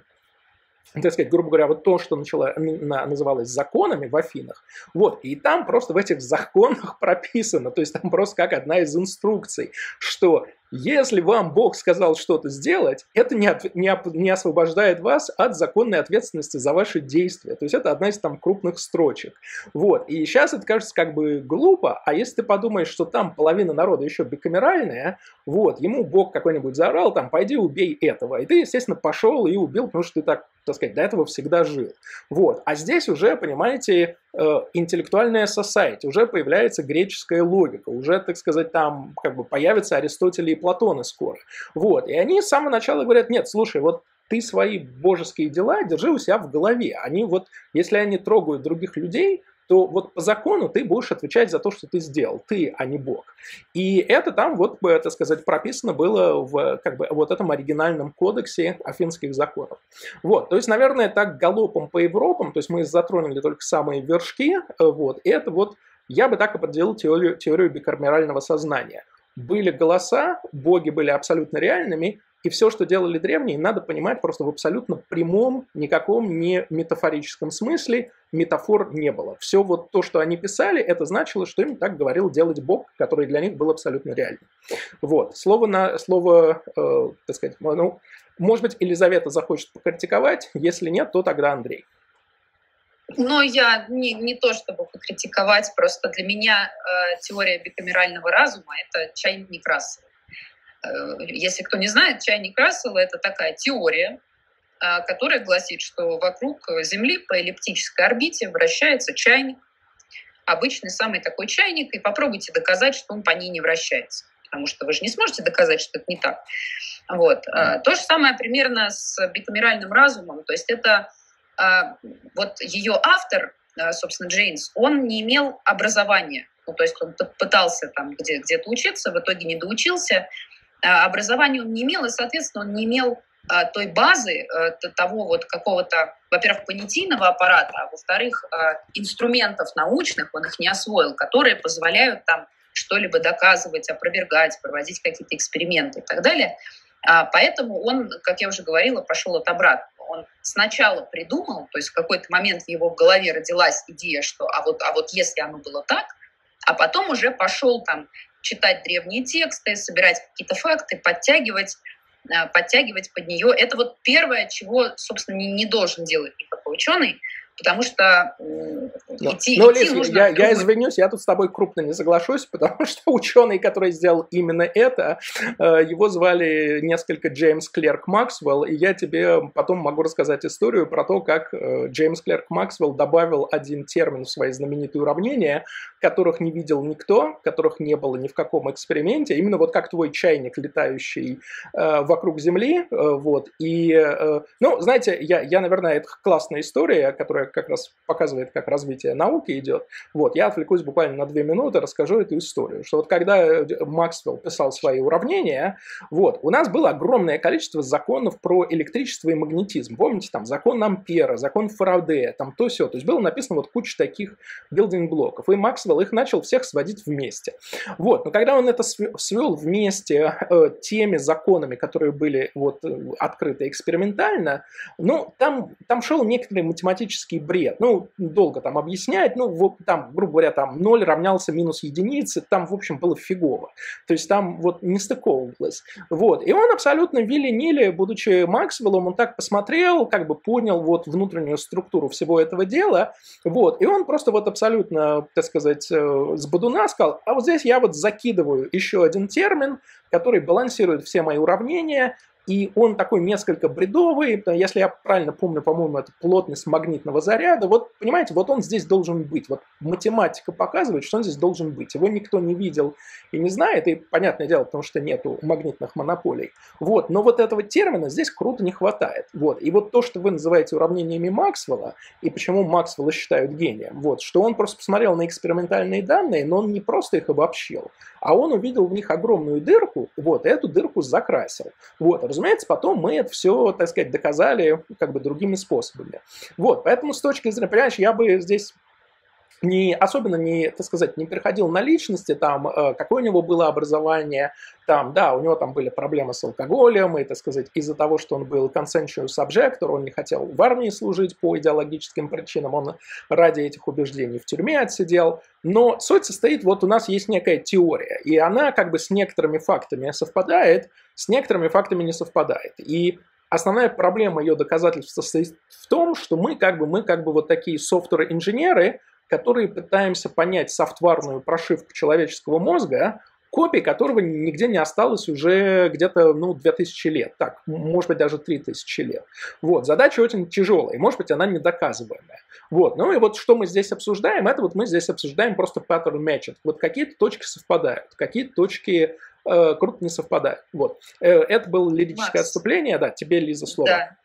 так сказать, грубо говоря, вот то, что начало, называлось законами в Афинах, вот, и там просто в этих законах прописано, то есть там просто как одна из инструкций, что если вам Бог сказал что-то сделать, это не, от, не, не освобождает вас от законной ответственности за ваши действия. То есть это одна из там крупных строчек. Вот. И сейчас это кажется как бы глупо, а если ты подумаешь, что там половина народа еще бикамеральная, вот, ему Бог какой-нибудь заорал, там, пойди убей этого. И ты, естественно, пошел и убил, потому что ты так, так сказать, до этого всегда жил. Вот. А здесь уже, понимаете, интеллектуальная society, уже появляется греческая логика, уже, так сказать, там как бы появятся Аристотель и Платоны скоро. Вот. И они с самого начала говорят, нет, слушай, вот ты свои божеские дела держи у себя в голове. Они вот, если они трогают других людей, то вот по закону ты будешь отвечать за то, что ты сделал, ты, а не Бог. И это там, вот, так сказать, прописано было в как бы, вот этом оригинальном кодексе афинских законов. Вот, то есть, наверное, так галопом по Европам, то есть мы затронули только самые вершки, вот, и это вот, я бы так определил теорию, теорию бикамерального сознания. Были голоса, боги были абсолютно реальными, и все, что делали древние, надо понимать просто в абсолютно прямом, никаком не метафорическом смысле. Метафор не было. Все вот то, что они писали, это значило, что им так говорил делать Бог, который для них был абсолютно реальным. Вот. Слово на слово, э, так сказать, ну, может быть, Елизавета захочет покритиковать, если нет, то тогда Андрей. Но я не, не то чтобы покритиковать, просто для меня э, теория бикамерального разума — это чайник Рассела. Если кто не знает, чайник Рассела — это такая теория, которая гласит, что вокруг Земли по эллиптической орбите вращается чайник, обычный самый такой чайник, и попробуйте доказать, что он по ней не вращается, потому что вы же не сможете доказать, что это не так. Вот. То же самое примерно с бикамеральным разумом, то есть это вот ее автор, собственно, Джейнс, он не имел образования, ну, то есть он пытался там где- где-то учиться, в итоге не доучился. Образования он не имел, и, соответственно, он не имел а, той базы, а, того вот какого-то, во-первых, понятийного аппарата, а во-вторых, а, инструментов научных он их не освоил, которые позволяют там что-либо доказывать, опровергать, проводить какие-то эксперименты и так далее. А, поэтому он, как я уже говорила, пошел от обратного. Он сначала придумал, то есть в какой-то момент в его голове родилась идея, что а вот, а вот если оно было так, а потом уже пошел там читать древние тексты, собирать какие-то факты, подтягивать, подтягивать под нее. Это вот первое, чего, собственно, не, не должен делать никакой ученый, потому что Но, идти, но идти Лиз, нужно... я, я извинюсь, я тут с тобой крупно не соглашусь, потому что ученый, который сделал именно это, его звали несколько Джеймс Клерк Максвелл, и я тебе потом могу рассказать историю про то, как Джеймс Клерк Максвелл добавил один термин в свои знаменитые уравнения, которых не видел никто, которых не было ни в каком эксперименте, именно вот как твой чайник, летающий вокруг Земли, вот, и, ну, знаете, я, я, наверное, это классная история, которая как раз показывает, как развитие науки идет. Вот, я отвлекусь буквально на две минуты, расскажу эту историю. Что вот когда Максвелл писал свои уравнения, вот, у нас было огромное количество законов про электричество и магнетизм. Помните, там закон Ампера, закон Фарадея, там то сё. То есть было написано вот куча таких билдинг-блоков. И Максвелл их начал всех сводить вместе. Вот, но когда он это свел вместе э, теми законами, которые были вот открыты экспериментально, ну, там, там шел некоторый математический бред. Ну, долго там объяснять, ну, вот, там, грубо говоря, там ноль равнялся минус единице, там, в общем, было фигово. То есть там вот не стыковывалось. Вот. И он абсолютно вилли-нилли, будучи Максвеллом, он так посмотрел, как бы понял вот внутреннюю структуру всего этого дела, вот. И он просто вот абсолютно, так сказать, с бодуна сказал, а вот здесь я вот закидываю еще один термин, который балансирует все мои уравнения, и он такой несколько бредовый, если я правильно помню, по-моему, это плотность магнитного заряда. Вот, понимаете, вот он здесь должен быть. Вот математика показывает, что он здесь должен быть. Его никто не видел и не знает, и, понятное дело, потому что нету магнитных монополий. Вот, но вот этого термина здесь круто не хватает. Вот, и вот то, что вы называете уравнениями Максвелла, и почему Максвелла считают гением, вот, что он просто посмотрел на экспериментальные данные, но он не просто их обобщил, а он увидел в них огромную дырку, вот, и эту дырку закрасил. Вот, разумеется, потом мы это все, так сказать, доказали как бы другими способами. Вот, поэтому с точки зрения, понимаешь, я бы здесь не, особенно не, так сказать, не переходил на личности, там, э, какое у него было образование, там, да, у него там были проблемы с алкоголем, и, так сказать, из-за того, что он был consensual subjector, он не хотел в армии служить по идеологическим причинам, он ради этих убеждений в тюрьме отсидел, но суть состоит, вот у нас есть некая теория, и она как бы с некоторыми фактами совпадает, с некоторыми фактами не совпадает, и основная проблема ее доказательства состоит в том, что мы как бы, мы как бы вот такие софтвер-инженеры, которые пытаемся понять софтварную прошивку человеческого мозга, копий которого нигде не осталось уже где-то, ну, две тысячи лет, так, может быть, даже три тысячи лет. Вот, задача очень тяжелая, может быть, она недоказываемая. Вот, ну и вот что мы здесь обсуждаем, это вот мы здесь обсуждаем просто pattern matching. Вот какие-то точки совпадают, какие-то точки э, круто не совпадают. Вот, э, это было лирическое Макс, отступление, да, тебе, Лиза, слово. Да.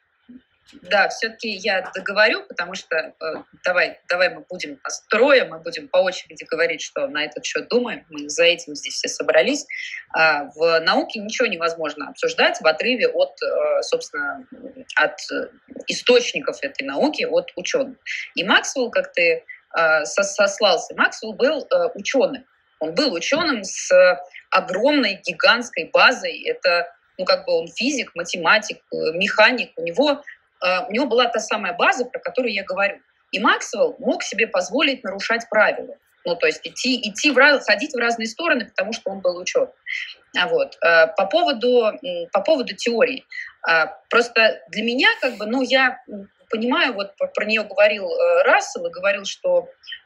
Да, все-таки я договорю, потому что э, давай, давай мы будем строем, мы будем по очереди говорить, что на этот счет думаем. Мы за этим здесь все собрались. А в науке ничего невозможно обсуждать в отрыве от, э, собственно, от источников этой науки, от ученых. И Максвелл, как ты э, сослался, Максвелл был э, ученым. Он был ученым с огромной, гигантской базой. Это, ну, как бы он физик, математик, механик. У него у него была та самая база, про которую я говорю. И Максвелл мог себе позволить нарушать правила. Ну, то есть идти, идти в, ходить в разные стороны, потому что он был ученым. Вот. По поводу, по поводу теории. Просто для меня, как бы, ну, я понимаю, вот про нее говорил Рассел и говорил, что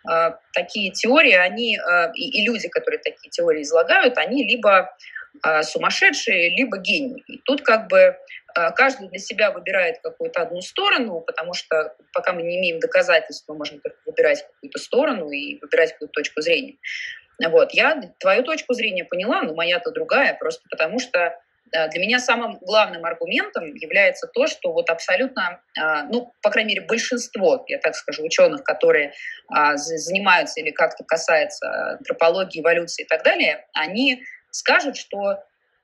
такие теории, они, и, и люди, которые такие теории излагают, они либо сумасшедшие, либо гении. И тут как бы каждый для себя выбирает какую-то одну сторону, потому что пока мы не имеем доказательств, мы можем только выбирать какую-то сторону и выбирать какую-то точку зрения. Вот. Я твою точку зрения поняла, но моя-то другая, просто потому что для меня самым главным аргументом является то, что вот абсолютно, ну, по крайней мере, большинство, я так скажу, ученых, которые занимаются или как-то касается антропологии, эволюции и так далее, они скажут, что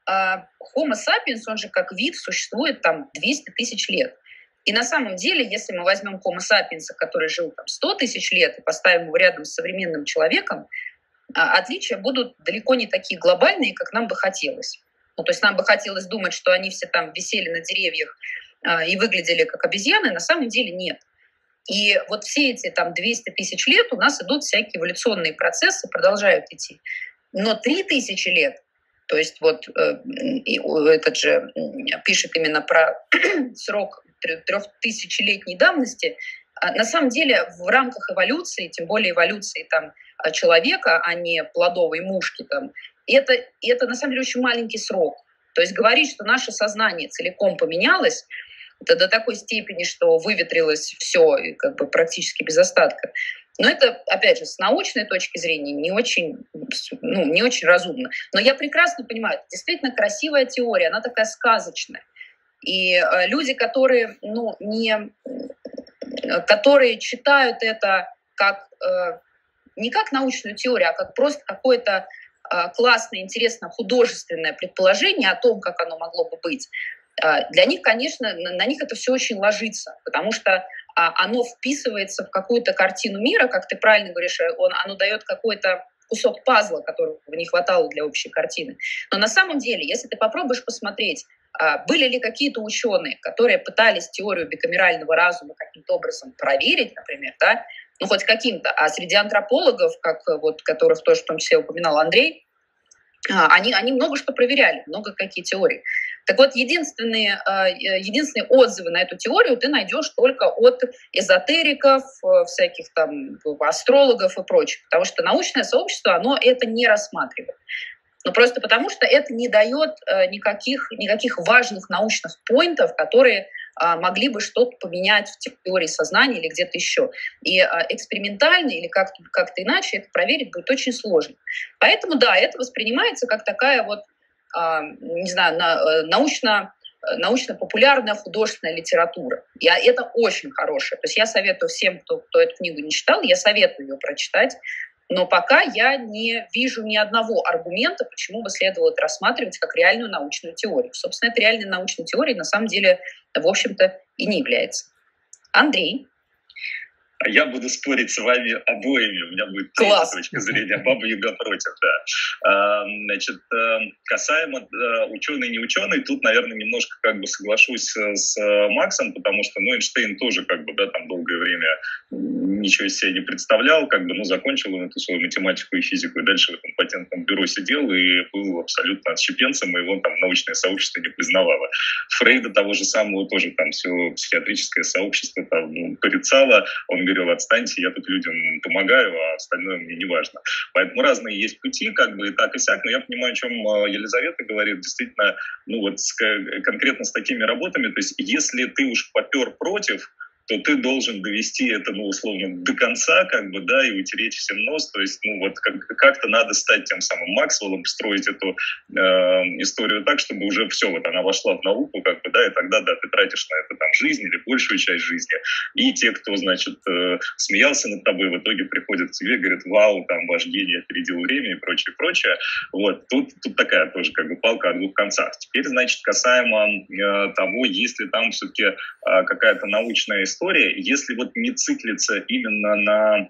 Homo sapiens, он же как вид, существует там двести тысяч лет. И на самом деле, если мы возьмем Homo sapiens, который жил там сто тысяч лет, и поставим его рядом с современным человеком, отличия будут далеко не такие глобальные, как нам бы хотелось. Ну, то есть нам бы хотелось думать, что они все там висели на деревьях и выглядели как обезьяны, на самом деле нет. И вот все эти там двести тысяч лет у нас идут всякие эволюционные процессы, продолжают идти. Но три тысячи лет, то есть вот э, этот же пишет именно про срок трехтысячелетней давности, на самом деле в рамках эволюции, тем более эволюции там, человека, а не плодовой мушки, там, это, это на самом деле очень маленький срок. То есть говорить, что наше сознание целиком поменялось, это до такой степени, что выветрилось все как бы практически без остатка. Но это, опять же, с научной точки зрения не очень, ну, не очень разумно. Но я прекрасно понимаю, это действительно красивая теория, она такая сказочная. И э, люди, которые, ну, не, которые читают это как, э, не как научную теорию, а как просто какое-то э, классное, интересное, художественное предположение о том, как оно могло бы быть, э, для них, конечно, на, на них это все очень ложится, потому что оно вписывается в какую-то картину мира, как ты правильно говоришь, он, оно дает какой-то кусок пазла, которого не хватало для общей картины. Но на самом деле, если ты попробуешь посмотреть, были ли какие-то ученые, которые пытались теорию бикамерального разума каким-то образом проверить, например, да, ну хоть каким-то, а среди антропологов, как вот, которых тоже в том числе упоминал Андрей, они, они много что проверяли, много какие теории. Так вот, единственные, единственные отзывы на эту теорию ты найдешь только от эзотериков, всяких там астрологов и прочих, потому что научное сообщество, оно это не рассматривает. Но просто потому, что это не дает э, никаких, никаких важных научных поинтов, которые э, могли бы что-то поменять в теории сознания или где-то еще. И э, экспериментально или как-то, как-то иначе это проверить будет очень сложно. Поэтому, да, это воспринимается как такая вот, э, не знаю, на, э, научно научно-популярная художественная литература. И это очень хорошая. То есть я советую всем, кто, кто эту книгу не читал, я советую ее прочитать. Но пока я не вижу ни одного аргумента, почему бы следовало это рассматривать как реальную научную теорию. Собственно, это реальной научной теорией на самом деле, в общем-то, и не является. Андрей? А я буду спорить с вами обоими. У меня будет Класс. точка зрения. Баба-Яга против, да. Значит, касаемо ученый, не ученый, тут, наверное, немножко как бы соглашусь с Максом, потому что, ну, Эйнштейн тоже как бы, да, там долгое время ничего из себя не представлял, как бы, ну, закончил он эту свою математику и физику, и дальше в этом патентном бюро сидел и был абсолютно отщепенцем, и его там научное сообщество не признавало. Фрейда того же самого тоже там все психиатрическое сообщество там ну, порицало, он говорил, отстаньте, я тут людям помогаю, а остальное мне не важно. Поэтому разные есть пути, как бы и так и сяк, но я понимаю, о чем Елизавета говорит, действительно, ну вот с, конкретно с такими работами, то есть если ты уж попер против, то ты должен довести это, ну, условно, до конца, как бы, да, и утереть всем нос, то есть, ну, вот как- как-то надо стать тем самым Максвеллом, строить эту э, историю так, чтобы уже все, вот она вошла в науку, как бы, да, и тогда, да, ты тратишь на это там жизнь или большую часть жизни, и те, кто, значит, э, смеялся над тобой, в итоге приходят к тебе и говорят, вау, там, ваш гений опередил время и прочее, прочее, вот, тут, тут такая тоже, как бы, палка о двух концах. Теперь, значит, касаемо э, того, есть ли там все-таки э, какая-то научная история, если вот не циклиться именно на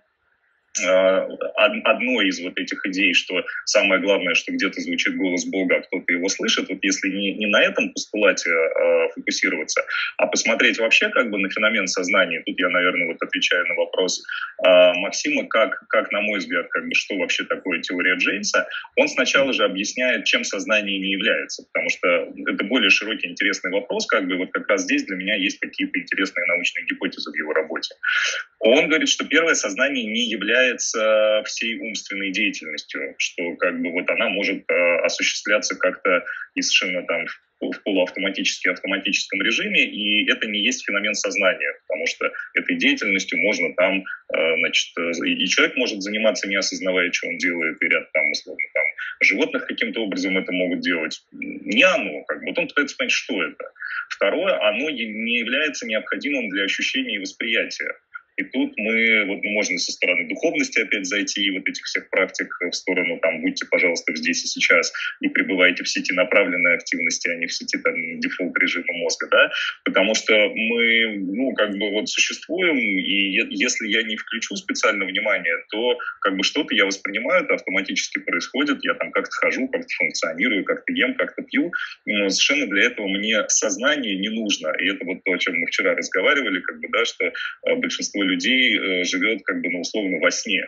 одной из вот этих идей, что самое главное, что где-то звучит голос Бога, а кто-то его слышит, вот если не, не на этом постулате э, фокусироваться, а посмотреть вообще как бы на феномен сознания, тут я, наверное, вот отвечаю на вопрос э, Максима, как, как, на мой взгляд, как бы, что вообще такое теория Джейнса, он сначала же объясняет, чем сознание не является, потому что это более широкий, интересный вопрос, как бы вот как раз здесь для меня есть какие-то интересные научные гипотезы в его работе. Он говорит, что первое сознание не является всей умственной деятельностью, что как бы вот она может э, осуществляться как-то и совершенно там в полуавтоматически автоматическом режиме, и это не есть феномен сознания, потому что этой деятельностью можно там, э, значит, и человек может заниматься, не осознавая, что он делает, и ряд там, условно, там, животных каким-то образом это могут делать. Не оно, как бы, вот он пытается понять, что это. Второе, оно не является необходимым для ощущения и восприятия. И тут мы, вот, ну, можно со стороны духовности опять зайти, и вот этих всех практик в сторону, там, будьте, пожалуйста, здесь и сейчас, и пребывайте в сети направленной активности, а не в сети, там, дефолт режима мозга, да, потому что мы, ну, как бы вот существуем, и если я не включу специально внимание, то, как бы, что-то я воспринимаю, это автоматически происходит, я там как-то хожу, как-то функционирую, как-то ем, как-то пью, но совершенно для этого мне сознание не нужно, и это вот то, о чем мы вчера разговаривали, как бы, да, что большинство людей э, живет как бы, ну, условно во сне.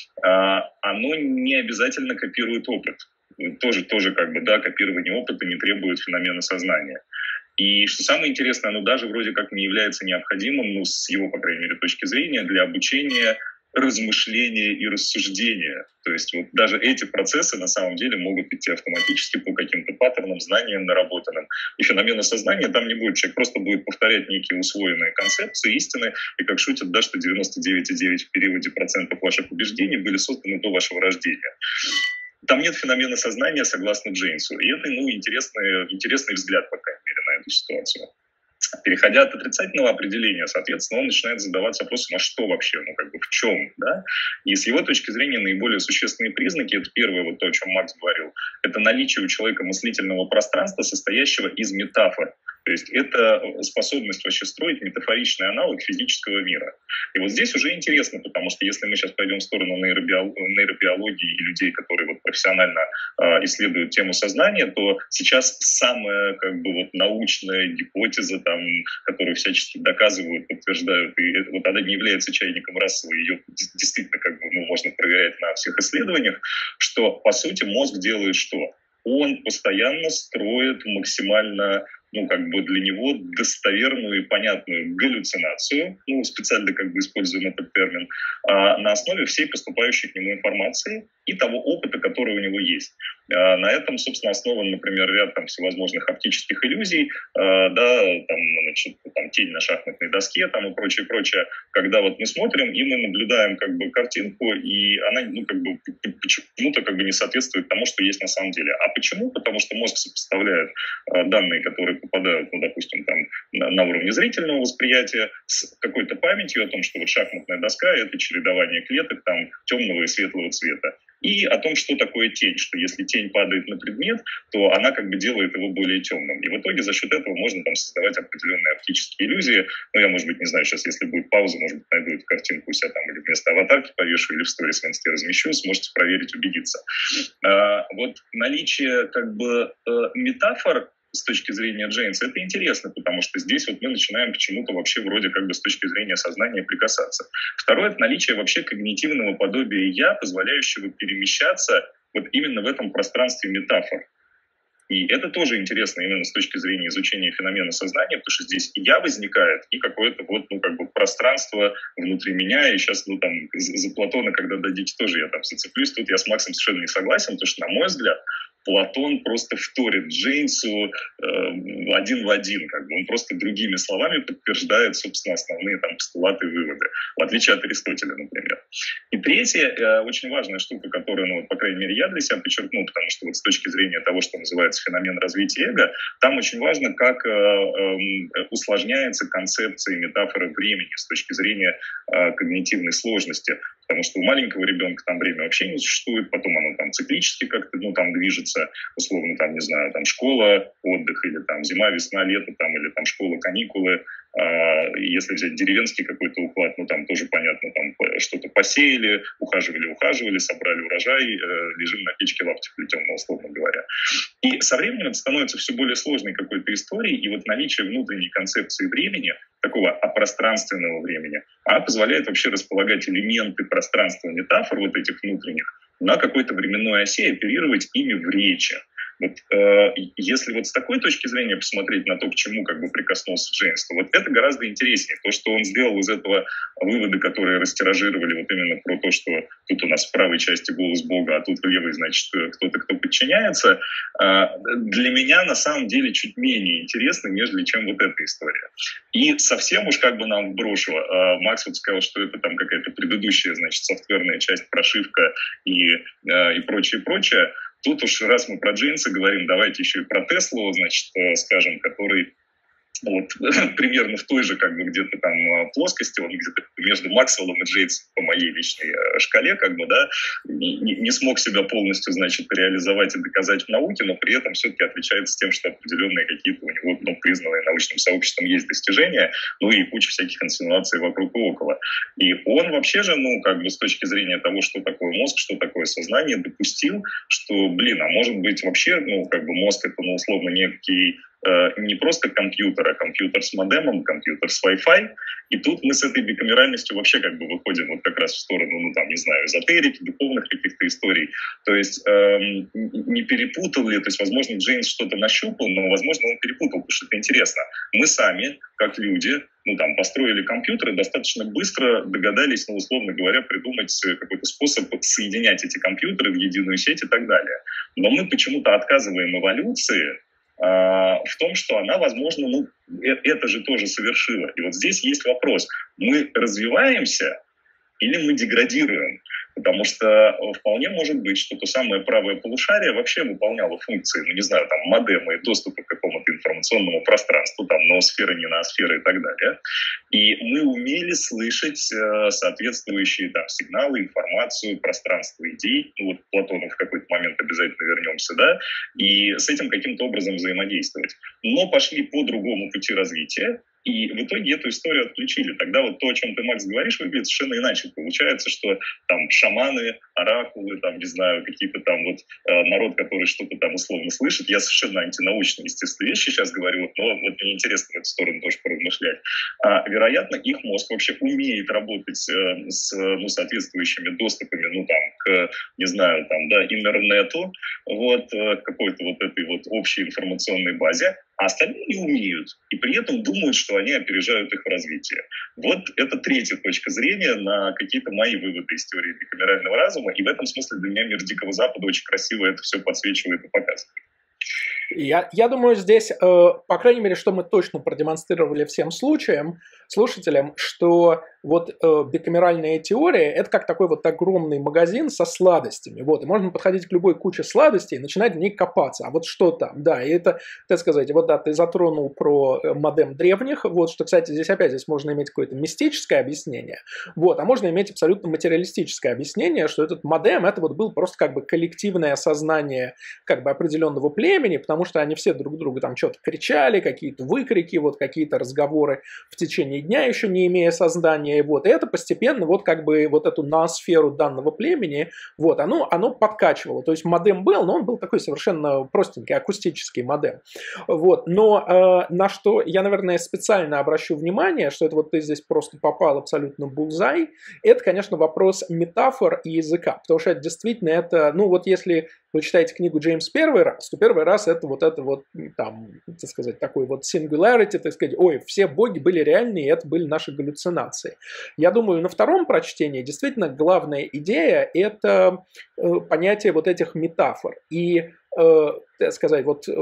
А, оно не обязательно копирует опыт. Тоже, тоже как бы, да, копирование опыта не требует феномена сознания. И что самое интересное, оно даже вроде как не является необходимым, ну, с его, по крайней мере, точки зрения, для обучения размышления и рассуждения. То есть вот даже эти процессы на самом деле могут идти автоматически по каким-то паттернам, знаниям наработанным. И феномена сознания там не будет. Человек просто будет повторять некие усвоенные концепции, истины, и как шутят, да, что девяносто девять целых девять десятых в периоде процентов ваших убеждений были созданы до вашего рождения. Там нет феномена сознания, согласно Джейнсу. И это, ну, интересный, интересный взгляд, по крайней мере, на эту ситуацию. Переходя от отрицательного определения, соответственно, он начинает задаваться вопросом, а что вообще, ну, как бы, в чем, да? И с его точки зрения наиболее существенные признаки, это первое, вот то, о чем Макс говорил, это наличие у человека мыслительного пространства, состоящего из метафор. То есть это способность вообще строить метафоричный аналог физического мира. И вот здесь уже интересно, потому что если мы сейчас пойдем в сторону нейробио- нейробиологии и людей, которые вот профессионально э, исследуют тему сознания, то сейчас самая как бы вот научная гипотеза, там, которую всячески доказывают, подтверждают, и вот она не является чайником Рассела, ее действительно как бы, ну, можно проверять на всех исследованиях, что по сути мозг делает что? Он постоянно строит максимально, ну, как бы для него достоверную и понятную галлюцинацию, ну, специально как бы используем этот термин, а, на основе всей поступающей к нему информации и того опыта, который у него есть. На этом, собственно, основан, например, ряд там всевозможных оптических иллюзий, да, там, значит, там, тень на шахматной доске, там, и прочее, прочее, когда вот мы смотрим, и мы наблюдаем, как бы, картинку, и она, ну, как бы, почему-то, как бы, не соответствует тому, что есть на самом деле. А почему? Потому что мозг сопоставляет данные, которые попадают, ну, допустим, там, на, на уровне зрительного восприятия, с какой-то памятью о том, что вот шахматная доска — это чередование клеток, там, темного и светлого цвета. И о том, что такое тень, что если тень падает на предмет, то она как бы делает его более темным. И в итоге за счет этого можно там создавать определенные оптические иллюзии. Ну, я, может быть, не знаю, сейчас, если будет пауза, может быть, найду эту картинку у себя там или вместо аватарки повешу, или в сторис в инсте размещу, сможете проверить, убедиться. А, вот наличие как бы метафор с точки зрения Джейнса, это интересно, потому что здесь вот мы начинаем к чему-то вообще вроде как бы с точки зрения сознания прикасаться. Второе — это наличие вообще когнитивного подобия «я», позволяющего перемещаться вот именно в этом пространстве метафор. И это тоже интересно именно с точки зрения изучения феномена сознания, потому что здесь и «я» возникает, и какое-то вот, ну, как бы пространство внутри меня, и сейчас, ну, там, за Платона, когда дадите, тоже я там зацеплюсь, тут я с Максом совершенно не согласен, потому что, на мой взгляд, Платон просто вторит Джейнсу э, один в один, как бы. Он просто другими словами подтверждает, собственно, основные там постулаты и выводы, в отличие от Аристотеля, например. И третья, э, очень важная штука, которую, ну, по крайней мере, я для себя подчеркнул, потому что вот с точки зрения того, что называется феномен развития эго, там очень важно, как э, э, усложняется концепция и метафора времени с точки зрения э, когнитивной сложности. Потому что у маленького ребенка там время вообще не существует, потом оно там циклически как-то, ну, там движется, условно, там, не знаю, там школа, отдых, или там зима, весна, лето, там, или там школа, каникулы. А, если взять деревенский какой-то уклад, ну, там тоже понятно, там что-то посеяли, ухаживали, ухаживали, собрали урожай, э, лежим на печке лаптев плетеного, условно говоря. И со временем это становится все более сложной какой-то историей, и вот наличие внутренней концепции времени, такого aprostранственного времени, она позволяет вообще располагать элементы пространства метафор вот этих внутренних на какой-то временной оси, оперировать ими в речи. Вот, э, если вот с такой точки зрения посмотреть на то, к чему как бы прикоснулся Джейнс, то вот это гораздо интереснее. То, что он сделал из этого выводы, которые растиражировали вот именно про то, что тут у нас в правой части голос Бога, а тут в левой, значит, кто-то, кто подчиняется, э, для меня на самом деле чуть менее интересно, нежели чем вот эта история. И совсем уж как бы нам вброшу, э, Макс вот сказал, что это там какая-то предыдущая, значит, софтверная часть, прошивка и, э, и прочее, прочее. Тут уж раз мы про Джейнса говорим, давайте еще и про Теслу, значит, скажем, который вот примерно в той же как бы где-то там плоскости, он где-то между Максвеллом и Джейнсом по моей личной шкале, как бы, да, не, не смог себя полностью, значит, реализовать и доказать в науке, но при этом все-таки отличается тем, что определенные какие-то у него, ну, признанные научным сообществом есть достижения, ну и куча всяких инсинуаций вокруг и около. И он вообще же, ну, как бы с точки зрения того, что такое мозг, что такое сознание, допустил, что, блин, а может быть вообще, ну, как бы мозг это, ну, условно, некий не просто компьютер, а компьютер с модемом, компьютер с Wi-Fi. И тут мы с этой бикамеральностью вообще как бы выходим вот как раз в сторону, ну там, не знаю, эзотерики, духовных каких-то историй. То есть эм, не перепутал ли, то есть, возможно, Джейнс что-то нащупал, но, возможно, он перепутал, потому что это интересно. Мы сами, как люди, ну там, построили компьютеры, достаточно быстро догадались, ну, условно говоря, придумать какой-то способ соединять эти компьютеры в единую сеть и так далее. Но мы почему-то отказываем эволюции в том, что она, возможно, ну, это же тоже совершила. И вот здесь есть вопрос. Мы развиваемся или мы деградируем? Потому что вполне может быть, что то самое правое полушарие вообще выполняло функции, ну, не знаю, там, модема и доступа к какому-то информационному пространству, там, ноосфера, не ноосфера и так далее. И мы умели слышать э, соответствующие там сигналы, информацию, пространство идей. Ну, вот к Платону в какой-то момент обязательно вернемся, да, и с этим каким-то образом взаимодействовать. Но пошли по другому пути развития, и в итоге эту историю отключили. Тогда вот то, о чем ты, Макс, говоришь, выглядит совершенно иначе. Получается, что там шаманы, оракулы, там, не знаю, какие-то там вот э, народ, который что-то там условно слышит. Я совершенно антинаучные, естественно, вещи сейчас говорю, но вот мне интересно в эту сторону тоже поразмышлять. А, вероятно, их мозг вообще умеет работать э, с ну, соответствующими доступами, ну, там, к, не знаю, там, да, интернету, вот, э, к какой-то вот этой вот общей информационной базе. а остальные не умеют, и при этом думают, что они опережают их в развитии. Вот это третья точка зрения на какие-то мои выводы из теории бикамерального разума, и в этом смысле для меня «Мир Дикого Запада» очень красиво это все подсвечивает и показывает. Я, я думаю, здесь, э, по крайней мере, что мы точно продемонстрировали всем случаям, слушателям, что вот э, бикамеральная теория – это как такой вот огромный магазин со сладостями. Вот, и можно подходить к любой куче сладостей и начинать в ней копаться. А вот что там? Да, и это, так сказать, вот да, ты затронул про модем древних, вот, что, кстати, здесь опять здесь можно иметь какое-то мистическое объяснение, вот, а можно иметь абсолютно материалистическое объяснение, что этот модем – это вот был просто как бы коллективное сознание как бы определенного племени, потому что они все друг другу там что-то кричали, какие-то выкрики, вот какие-то разговоры в течение дня, еще не имея сознания, вот, и это постепенно вот как бы вот эту ноосферу данного племени, вот, оно, оно подкачивало, то есть модем был, но он был такой совершенно простенький, акустический модем, вот, но э, на что я, наверное, специально обращу внимание, что это вот ты здесь просто попал абсолютно булзай, это, конечно, вопрос метафор и языка, потому что это действительно это, ну вот если вы читаете книгу Джеймс первый раз, то первый раз это вот это вот там, так сказать, такой вот singularity, так сказать, ой, все боги были реальные, и это были наши галлюцинации. Я думаю, на втором прочтении действительно главная идея – это э, понятие вот этих метафор. И, э, так сказать, вот э,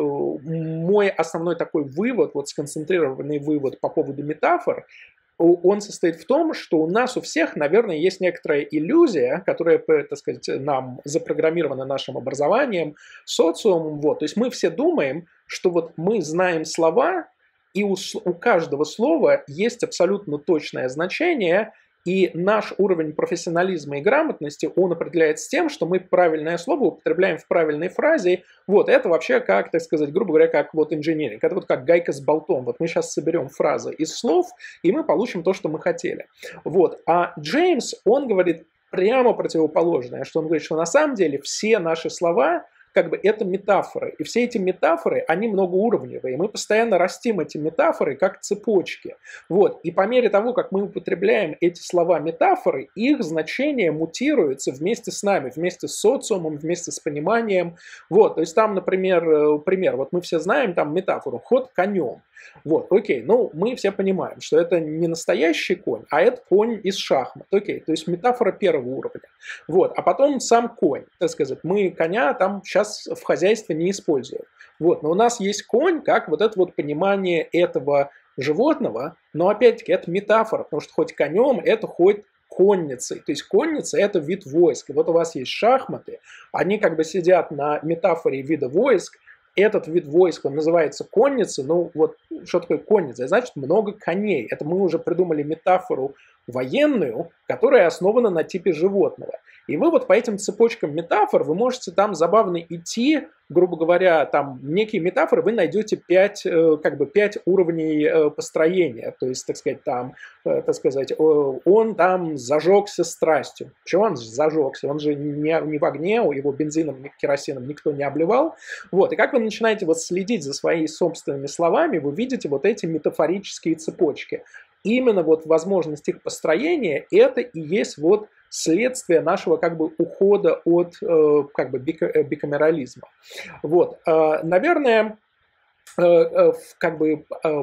мой основной такой вывод, вот сконцентрированный вывод по поводу метафор, он состоит в том, что у нас у всех, наверное, есть некоторая иллюзия, которая, так сказать, нам запрограммирована нашим образованием, социумом. Вот. То есть мы все думаем, что вот мы знаем слова, и у, у каждого слова есть абсолютно точное значение, и наш уровень профессионализма и грамотности, он определяется тем, что мы правильное слово употребляем в правильной фразе. Вот, это вообще как, так сказать, грубо говоря, как вот инженеринг. Это вот как гайка с болтом. Вот мы сейчас соберем фразы из слов, и мы получим то, что мы хотели. Вот. А Джеймс, он говорит прямо противоположное, что он говорит, что на самом деле все наши слова, как бы это метафоры. И все эти метафоры, они многоуровневые. И мы постоянно растим эти метафоры как цепочки. Вот. И по мере того, как мы употребляем эти слова метафоры, их значение мутируется вместе с нами, вместе с социумом, вместе с пониманием. Вот. То есть там, например, пример, вот мы все знаем там метафору «ход конем». Вот, окей, ну мы все понимаем, что это не настоящий конь, а это конь из шахмат, окей, то есть метафора первого уровня. Вот, а потом сам конь, так сказать, мы коня там сейчас в хозяйстве не используем. Вот, но у нас есть конь, как вот это вот понимание этого животного, но опять-таки это метафора, потому что хоть конем, это хоть конницей. То есть конница – это вид войск. И вот у вас есть шахматы, они как бы сидят на метафоре вида войск. Этот вид войск, он называется конница. Ну вот что такое конница? Значит, много коней. Это мы уже придумали метафору военную, которая основана на типе животного. И вы вот по этим цепочкам метафор, вы можете там забавно идти, грубо говоря, там некие метафоры, вы найдете пять, как бы пять уровней построения. То есть, так сказать, там, так сказать, он там зажегся страстью. Почему он зажегся? Он же не, не в огне, его бензином, керосином никто не обливал. Вот. И как вы начинаете вот следить за своими собственными словами, вы видите вот эти метафорические цепочки. Именно вот возможность их построения, это и есть вот следствие нашего как бы ухода от э, как бы бикамерализма. Вот, э, наверное, э, э, как бы э,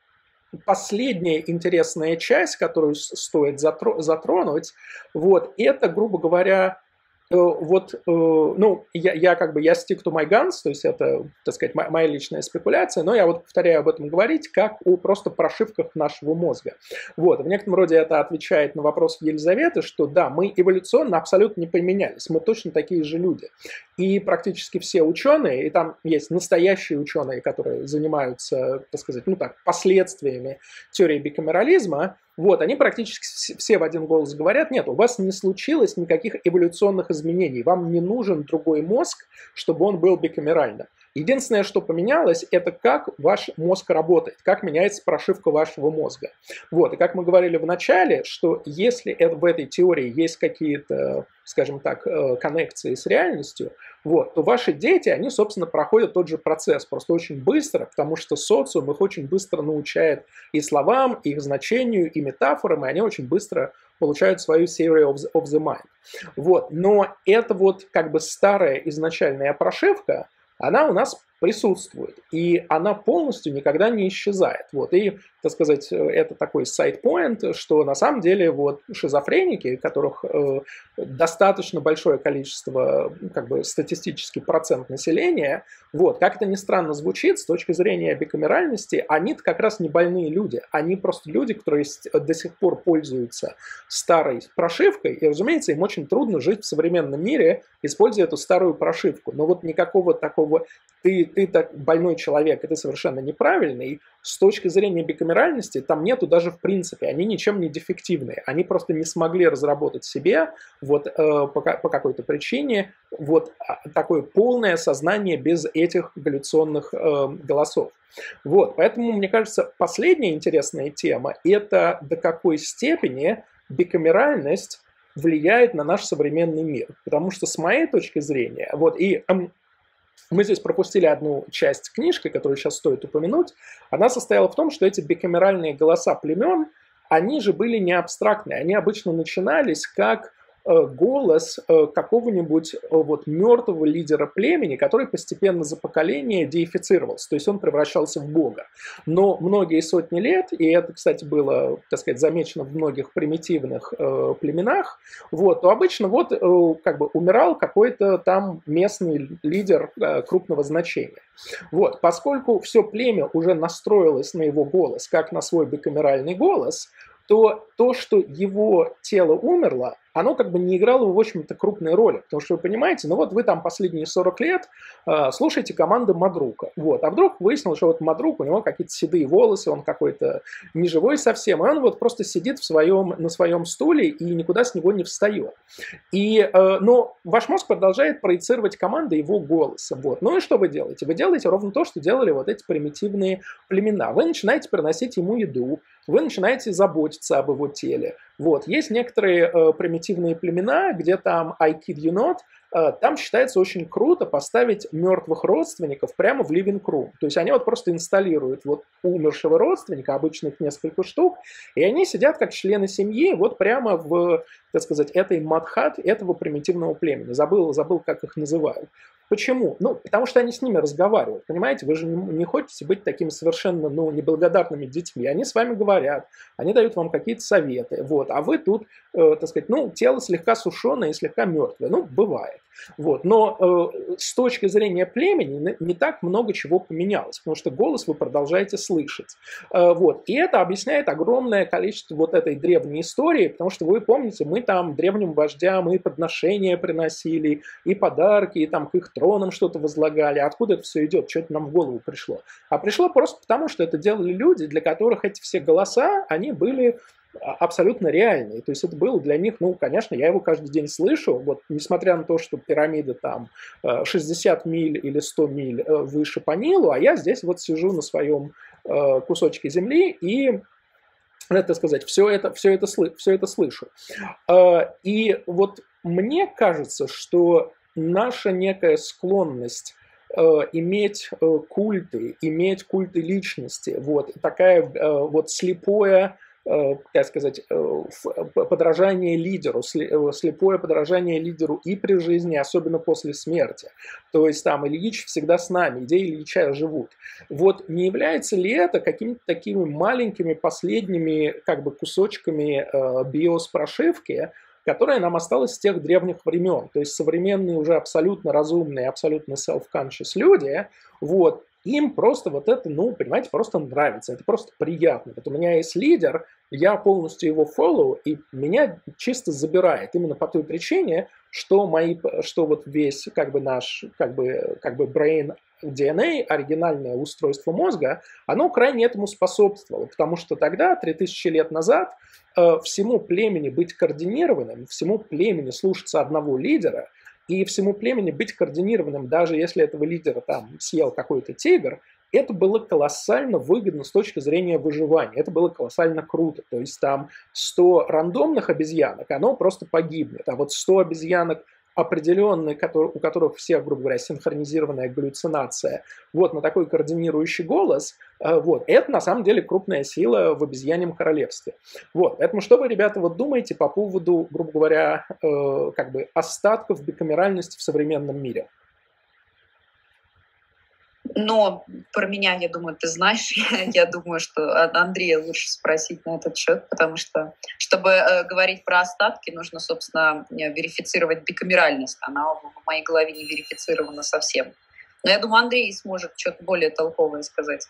последняя интересная часть, которую стоит затронуть, вот, это, грубо говоря, вот, ну, я, я как бы, я stick to my guns, то есть это, так сказать, моя личная спекуляция, но я вот повторяю об этом говорить, как о просто прошивках нашего мозга. Вот, в некотором роде это отвечает на вопрос Елизаветы, что да, мы эволюционно абсолютно не поменялись, мы точно такие же люди. И практически все ученые, и там есть настоящие ученые, которые занимаются, так сказать, ну так, последствиями теории бикамерализма, вот, они практически все в один голос говорят, нет, у вас не случилось никаких эволюционных изменений, вам не нужен другой мозг, чтобы он был бикамеральным. Единственное, что поменялось, это как ваш мозг работает, как меняется прошивка вашего мозга. Вот, и как мы говорили в начале, что если это, в этой теории есть какие-то, скажем так, коннекции с реальностью, вот, то ваши дети, они, собственно, проходят тот же процесс, просто очень быстро, потому что социум их очень быстро научает и словам, и их значению, и метафорам, и они очень быстро получают свою theory of the, of the mind. Вот, но это вот как бы старая изначальная прошивка, она у нас присутствует, и она полностью никогда не исчезает. Вот. И, так сказать, это такой сайд-поинт, что на самом деле вот шизофреники, которых э, достаточно большое количество, как бы статистический процент населения, вот, как это ни странно звучит, с точки зрения бикамеральности, они как раз не больные люди, они просто люди, которые до сих пор пользуются старой прошивкой, и, разумеется, им очень трудно жить в современном мире, используя эту старую прошивку. Но вот никакого такого ты, ты так больной человек, и ты совершенно неправильный, с точки зрения бикамеральности там нету даже в принципе, они ничем не дефективные, они просто не смогли разработать себе вот э, по, по какой-то причине вот такое полное сознание без этих галлюционных э, голосов. Вот, поэтому, мне кажется, последняя интересная тема – это до какой степени бикамеральность влияет на наш современный мир. Потому что с моей точки зрения, вот и эм, мы здесь пропустили одну часть книжки, которую сейчас стоит упомянуть, она состояла в том, что эти бикамеральные голоса племен, они же были не абстрактные, они обычно начинались как голос какого-нибудь вот мертвого лидера племени, который постепенно за поколение деифицировался, то есть он превращался в бога. Но многие сотни лет, и это, кстати, было, так сказать, замечено в многих примитивных э, племенах, вот, то обычно вот э, как бы умирал какой-то там местный лидер э, крупного значения. Вот, поскольку все племя уже настроилось на его голос, как на свой бикамеральный голос, то то, что его тело умерло, оно как бы не играло, в общем-то, крупной роли. Потому что вы понимаете, ну вот вы там последние сорок лет э, слушаете команды Мадрука. Вот, а вдруг выяснилось, что вот Мадрук, у него какие-то седые волосы, он какой-то неживой совсем, и он вот просто сидит в своем, на своем стуле и никуда с него не встает. И, э, но ваш мозг продолжает проецировать команды его голоса. Вот. Ну и что вы делаете? Вы делаете ровно то, что делали вот эти примитивные племена. Вы начинаете приносить ему еду, вы начинаете заботиться об его теле. Вот. Есть некоторые э, примитивные племена, где там I kid you not, э, там считается очень круто поставить мертвых родственников прямо в living room. То есть они вот просто инсталируют вот умершего родственника, обычно их несколько штук, и они сидят как члены семьи вот прямо в, так сказать, этой мадхат этого примитивного племени. Забыл, забыл, как их называют. Почему? Ну, потому что они с ними разговаривают, понимаете? Вы же не, не хотите быть такими совершенно, ну, неблагодарными детьми. Они с вами говорят, они дают вам какие-то советы, вот. А вы тут, э, так сказать, ну, тело слегка сушеное и слегка мертвое. Ну, бывает. Вот. Но э, с точки зрения племени не, не так много чего поменялось, потому что голос вы продолжаете слышать. Э, вот. И это объясняет огромное количество вот этой древней истории, потому что вы помните, мы там древним вождям и подношения приносили, и подарки, и там к их троном что-то возлагали. Откуда это все идет? Что это нам в голову пришло? А пришло просто потому, что это делали люди, для которых эти все голоса, они были абсолютно реальные. То есть это было для них, ну, конечно, я его каждый день слышу, вот, несмотря на то, что пирамида там шестьдесят миль или сто миль выше по Нилу, а я здесь вот сижу на своем кусочке земли и, так сказать, все это, все это, все это слышу. И вот мне кажется, что наша некая склонность э, иметь э, культы, иметь культы личности, вот, такая э, вот слепое, э, как сказать, э, подражание лидеру, слепое подражание лидеру и при жизни, особенно после смерти. То есть там Ильич всегда с нами, идеи Ильича живут. Вот не является ли это какими-то такими маленькими последними как бы кусочками э, биос-прошивки, которая нам осталась с тех древних времен. То есть современные уже абсолютно разумные, абсолютно self-conscious люди, вот, им просто вот это, ну, понимаете, просто нравится, это просто приятно. Вот у меня есть лидер, я полностью его follow, и меня чисто забирает именно по той причине, что, мои, что вот весь как бы наш как бы, как бы brain ди эн эй, оригинальное устройство мозга, оно крайне этому способствовало, потому что тогда, три тысячи лет назад, всему племени быть координированным, всему племени слушаться одного лидера, и всему племени быть координированным, даже если этого лидера там съел какой-то тигр, это было колоссально выгодно с точки зрения выживания. Это было колоссально круто. То есть там сто рандомных обезьянок, оно просто погибнет. А вот сто обезьянок определенные, у которых все, грубо говоря, синхронизированная галлюцинация, вот на такой координирующий голос, вот, это на самом деле крупная сила в обезьяньем королевстве. Вот, поэтому что вы, ребята, вот думаете по поводу, грубо говоря, как бы остатков бикамеральности в современном мире? Но про меня, я думаю, ты знаешь. Я думаю, что Андрея лучше спросить на этот счет, потому что, чтобы э, говорить про остатки, нужно, собственно, верифицировать бикамеральность. Она в моей голове не верифицирована совсем. Но я думаю, Андрей сможет что-то более толковое сказать.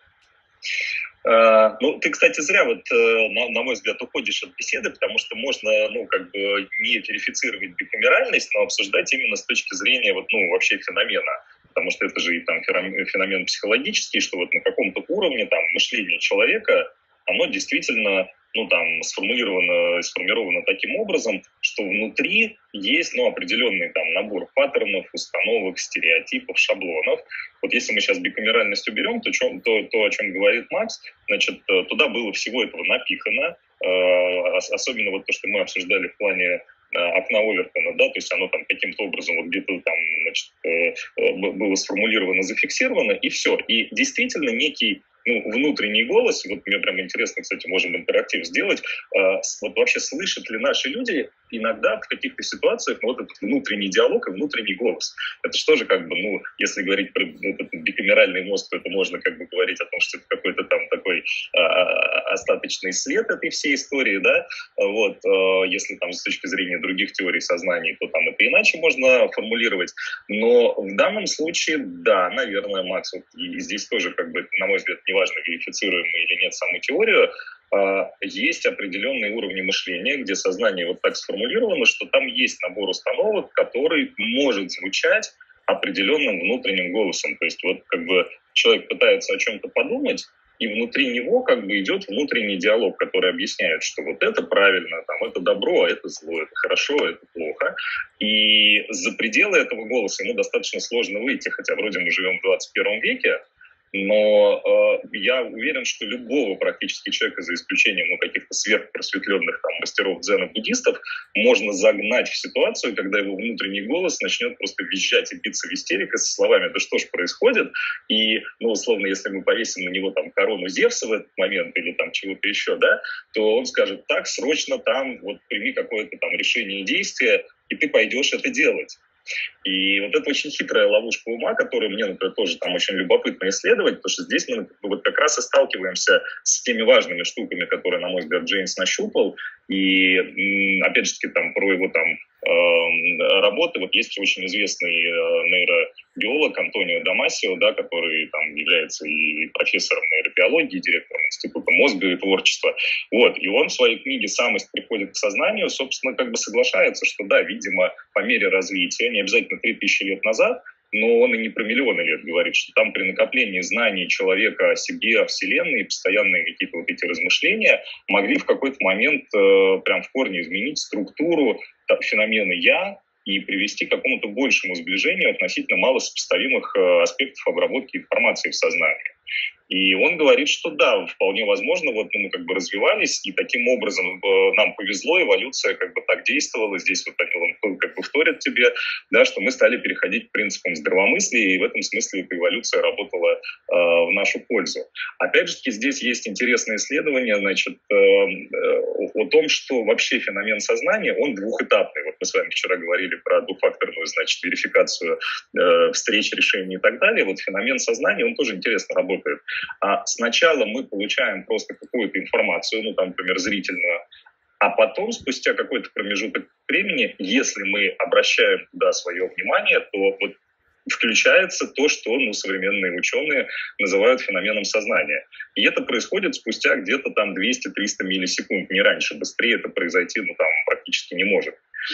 Uh, ну, ты, кстати, зря, вот, uh, на, на мой взгляд, уходишь от беседы, потому что можно, ну, как бы не верифицировать бикамеральность, но обсуждать именно с точки зрения, вот, ну, вообще феномена. Потому что это же и там феномен психологический, что вот на каком-то уровне там мышление человека, оно действительно, ну, там, сформулировано, сформировано таким образом, что внутри есть, ну, определенный там набор паттернов, установок, стереотипов, шаблонов. Вот если мы сейчас бикамеральность уберем, то, чем, то, то о чем говорит Макс, значит, туда было всего этого напихано, особенно вот то, что мы обсуждали в плане окна Овертона, да, то есть оно там каким-то образом вот где-то там, значит, было сформулировано, зафиксировано, и все. И действительно некий, ну, внутренний голос, вот мне прям интересно, кстати, можем интерактив сделать, вот вообще слышат ли наши люди иногда в каких-то ситуациях вот этот внутренний диалог и внутренний голос. Это что же как бы, ну, если говорить про этот бикамеральный мозг, то это можно как бы говорить о том, что это какой-то там такой а, остаточный след этой всей истории, да, вот, а, если там с точки зрения других теорий сознания, то там это иначе можно формулировать, но в данном случае, да, наверное, Макс, вот, и здесь тоже как бы, на мой взгляд, неважно, верифицируем мы или нет саму теорию, есть определенные уровни мышления, где сознание вот так сформулировано, что там есть набор установок, который может звучать определенным внутренним голосом. То есть вот как бы человек пытается о чем-то подумать, и внутри него как бы идет внутренний диалог, который объясняет, что вот это правильно, там, это добро, а это зло, это хорошо, это плохо. И за пределы этого голоса ему достаточно сложно выйти, хотя вроде мы живем в двадцать первом веке, но э, я уверен, что любого практически человека, за исключением ну, каких-то сверхпросветленных там, мастеров дзена, буддистов, можно загнать в ситуацию, когда его внутренний голос начнет просто визжать и биться в истерике со словами «да что ж происходит?» И, ну, условно, если мы повесим на него там корону Зевса в этот момент или там чего-то еще, да, то он скажет «так, срочно там, вот прими какое-то там решение и действие, и ты пойдешь это делать». И вот это очень хитрая ловушка ума, которую мне, например, тоже там очень любопытно исследовать, потому что здесь мы вот как раз и сталкиваемся с теми важными штуками, которые, на мой взгляд, Джейнс нащупал. И, опять же таки, там, про его там э, работы, вот есть очень известный э, нейробиолог Антонио Дамасио, да, который там является и профессором нейробиологии, и директором Института мозга и творчества. Вот. И он в своей книге «Самость приходит к сознанию», собственно, как бы соглашается, что да, видимо, по мере развития, не обязательно три тысячи лет назад, но он и не про миллионы лет говорит, что там при накоплении знаний человека о себе, о Вселенной, постоянные какие-то вот эти размышления могли в какой-то момент э, прям в корне изменить структуру так, феномена «я» и привести к какому-то большему сближению относительно малосопоставимых э, аспектов обработки информации в сознании. И он говорит, что да, вполне возможно, вот мы как бы развивались, и таким образом э, нам повезло, эволюция как бы так действовала, здесь вот он как бы вторит тебе, да, что мы стали переходить к принципам здравомыслия, и в этом смысле эта эволюция работала э, в нашу пользу. Опять же таки, здесь есть интересное исследование, значит, э, э, о том, что вообще феномен сознания, он двухэтапный. Вот мы с вами вчера говорили про двухфакторную, значит, верификацию э, встреч, решений и так далее. Вот феномен сознания, он тоже интересно работает. А сначала мы получаем просто какую-то информацию, ну, там, например, зрительную, а потом, спустя какой-то промежуток времени, если мы обращаем туда свое внимание, то вот включается то, что ну, современные ученые называют феноменом сознания. И это происходит спустя где-то там двести-триста миллисекунд, не раньше. Быстрее это произойти ну, там, практически не может.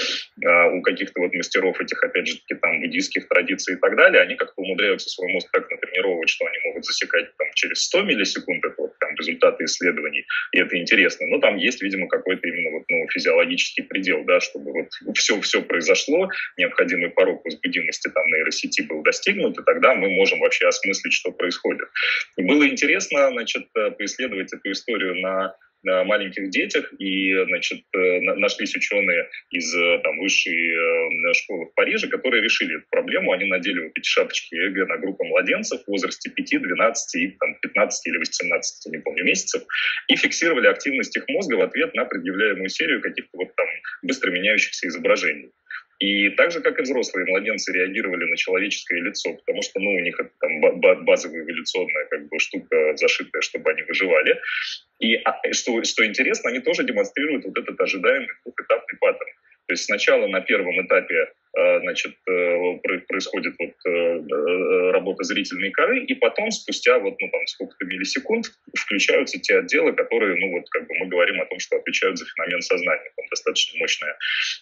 А у каких-то вот мастеров этих, опять же, таки, там, буддийских традиций и так далее, они как-то умудряются свой мозг так натренировать, что они могут засекать там, через сто миллисекунд, это вот там результаты исследований, и это интересно. Но там есть, видимо, какой-то именно вот, ну, физиологический предел, да, чтобы вот все-все произошло, необходимый порог возбудимости там нейросети был достигнут, и тогда мы можем вообще осмыслить, что происходит. И было интересно, значит, поисследовать эту историю на на маленьких детях, и, значит, нашлись ученые из там, высшей школы в Париже, которые решили эту проблему. Они надели вот эти шапочки ЭЭГ на группу младенцев в возрасте пяти, двенадцати, и, там, пятнадцати или восемнадцати, не помню, месяцев, и фиксировали активность их мозга в ответ на предъявляемую серию каких-то вот там быстро меняющихся изображений. И так же, как и взрослые, младенцы реагировали на человеческое лицо, потому что, ну, у них это там базовая эволюционная как бы штука зашитая, чтобы они выживали. И что, что интересно, они тоже демонстрируют вот этот ожидаемый двухэтапный паттерн. То есть сначала на первом этапе значит, происходит вот работа зрительной коры, и потом, спустя вот, ну, там, сколько-то миллисекунд, включаются те отделы, которые, ну, вот, как бы мы говорим о том, что отвечают за феномен сознания. Там достаточно мощная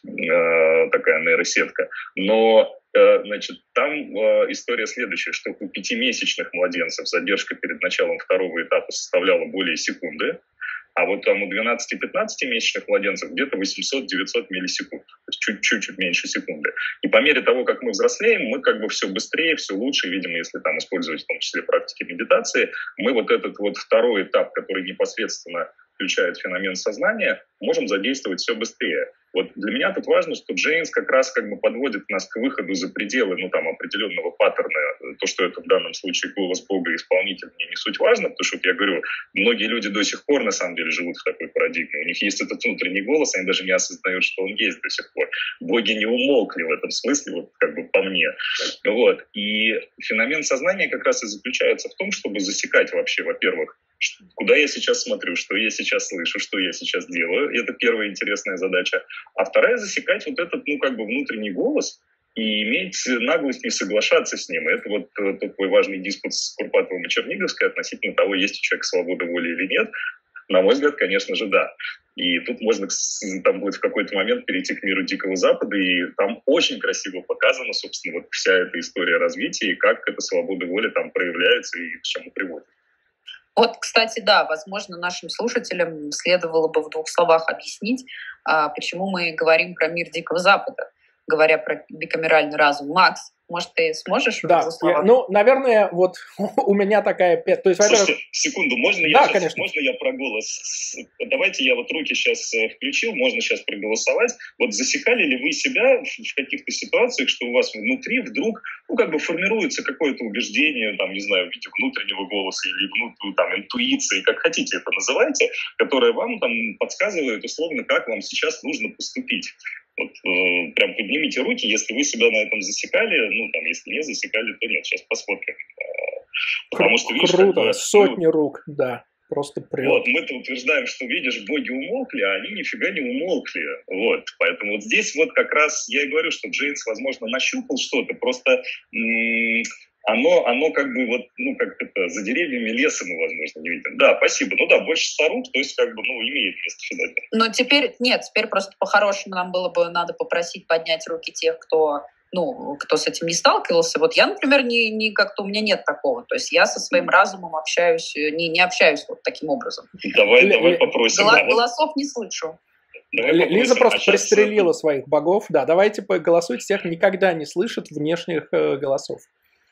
э, такая нейросетка. Но, э, значит, там э, история следующая, что у пятимесячных младенцев задержка перед началом второго этапа составляла более секунды, а вот там у двенадцати-пятнадцатимесячных младенцев где-то восемьсот-девятьсот миллисекунд, то есть чуть-чуть меньше секунды. И по мере того, как мы взрослеем, мы как бы все быстрее, все лучше, видимо, если там использовать в том числе практики медитации, мы вот этот вот второй этап, который непосредственно включает феномен сознания, можем задействовать все быстрее. Вот для меня тут важно, что Джейнс как раз как бы подводит нас к выходу за пределы, ну, там, определенного паттерна. То, что это в данном случае голос Бога и исполнитель, мне не суть важно, потому что, вот я говорю, многие люди до сих пор, на самом деле, живут в такой парадигме. У них есть этот внутренний голос, они даже не осознают, что он есть до сих пор. Боги не умолкли в этом смысле, вот как бы по мне. Вот. И феномен сознания как раз и заключается в том, чтобы засекать вообще, во-первых, куда я сейчас смотрю, что я сейчас слышу, что я сейчас делаю. Это первая интересная задача. А вторая — засекать вот этот, ну, как бы внутренний голос и иметь наглость не соглашаться с ним. Это вот такой важный диспут с Курпатовым и Черниговской относительно того, есть у человека свобода воли или нет. На мой взгляд, конечно же, да. И тут можно там будет в какой-то момент перейти к миру Дикого Запада, и там очень красиво показана, собственно, вот вся эта история развития, и как эта свобода воли там проявляется и к чему приводит. Вот, кстати, да, возможно, нашим слушателям следовало бы в двух словах объяснить, почему мы говорим про мир Дикого Запада, говоря про бикамеральный разум. Макс, может, ты сможешь? Да, я, ну, наверное, вот у меня такая... То есть, Слушайте, секунду, можно я, да, сейчас, конечно. Можно я про голос? Давайте я вот руки сейчас включил, можно сейчас проголосовать. Вот засекали ли вы себя в каких-то ситуациях, что у вас внутри вдруг, ну, как бы формируется какое-то убеждение, там, не знаю, в виде внутреннего голоса или внутренней, там, интуиции, как хотите это называйте, которое вам там подсказывает условно, как вам сейчас нужно поступить. Вот, э, прям поднимите руки, если вы себя на этом засекали, ну, там, если не засекали, то нет, сейчас посмотрим. Потому что, видишь, круто, как, сотни ну, рук, да, просто прям. Вот, мы-то утверждаем, что, видишь, боги умолкли, а они нифига не умолкли, вот, поэтому вот здесь вот как раз я и говорю, что Джейнс, возможно, нащупал что-то, просто... М- Оно, оно как бы вот, ну, как это, за деревьями леса мы, возможно, не видим. Да, спасибо. Ну да, больше ста рук, то есть как бы, ну, имеет место феномен. Но теперь, нет, теперь просто по-хорошему нам было бы надо попросить поднять руки тех, кто, ну, кто с этим не сталкивался. Вот я, например, не, не как-то, у меня нет такого. То есть я со своим разумом общаюсь, не, не общаюсь вот таким образом. Давай, Л- давай попросим. Гла- голосов не слышу. Давай Лиза просто а пристрелила сейчас... своих богов. Да, давайте голосуйте тех, никогда не слышат внешних э, голосов.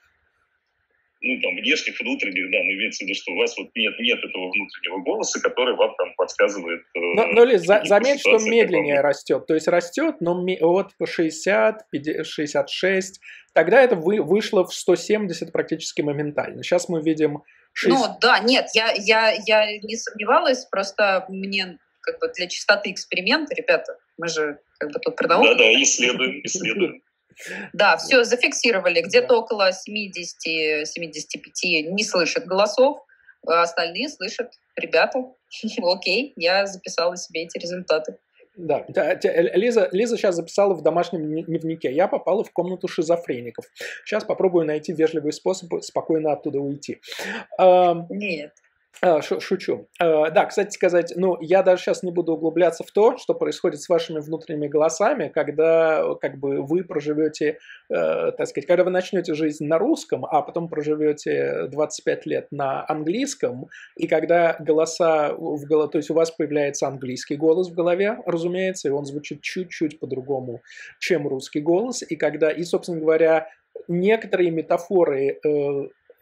Ну, там, внешних, внутренних, да, но имеется в виду, что у вас вот нет, нет этого внутреннего голоса, который вам там подсказывает... Но, но Лиз, за, заметь, что медленнее растет. То есть растет, но вот по шестьдесят, шестьдесят шесть, тогда это вы, вышло в сто семьдесят практически моментально. Сейчас мы видим... шестьдесят... Ну, да, нет, я, я, я не сомневалась, просто мне как бы для чистоты эксперимента, ребята, мы же как бы тут про науку... Да-да, исследуем, исследуем. Да, все зафиксировали. Где-то да. около семьдесят-семьдесят пять не слышат голосов, а остальные слышат. Ребята, окей, я записала себе эти результаты. Да, Лиза, Лиза сейчас записала в домашнем дневнике. Я попала в комнату шизофреников. Сейчас попробую найти вежливый способ спокойно оттуда уйти. Нет. Шучу. Да, кстати сказать, ну, я даже сейчас не буду углубляться в то, что происходит с вашими внутренними голосами, когда как бы вы проживете, так сказать, когда вы начнете жизнь на русском, а потом проживете двадцать пять лет на английском, и когда голоса в голове, то есть у вас появляется английский голос в голове, разумеется, и он звучит чуть-чуть по-другому, чем русский голос, и когда, и, собственно говоря, некоторые метафоры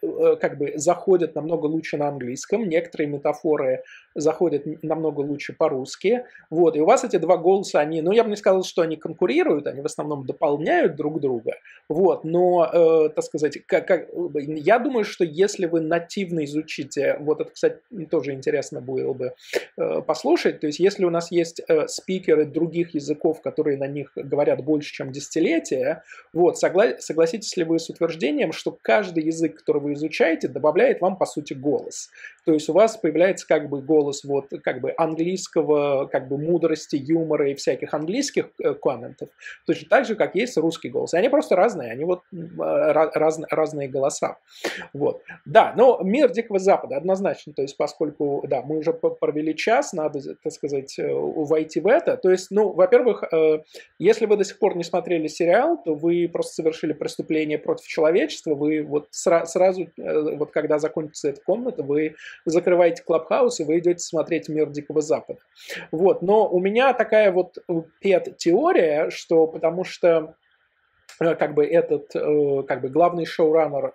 как бы заходят намного лучше на английском, некоторые метафоры заходят намного лучше по-русски, вот, и у вас эти два голоса, они, ну, я бы не сказал, что они конкурируют, они в основном дополняют друг друга, вот, но, э, так сказать, как, как, я думаю, что если вы нативно изучите, вот это, кстати, тоже интересно было бы э, послушать, то есть если у нас есть э, спикеры других языков, которые на них говорят больше, чем десятилетия, вот, согла- согласитесь ли вы с утверждением, что каждый язык, который вы изучаете, добавляет вам, по сути, голос. То есть у вас появляется как бы голос вот как бы английского, как бы мудрости, юмора и всяких английских э, комментов, точно так же, как есть русский голос. И они просто разные, они вот э, раз, разные голоса. Вот. Да, но мир Дикого Запада однозначно, то есть поскольку, да, мы уже провели час, надо, так сказать, э, войти в это. То есть, ну, во-первых, э, если вы до сих пор не смотрели сериал, то вы просто совершили преступление против человечества, вы вот сра- сразу, э, вот когда закончится эта комната, вы закрываете Клабхаус и вы идете смотреть мир Дикого Запада. Вот, но у меня такая вот пет-теория, что потому что как бы этот, как бы главный шоураннер,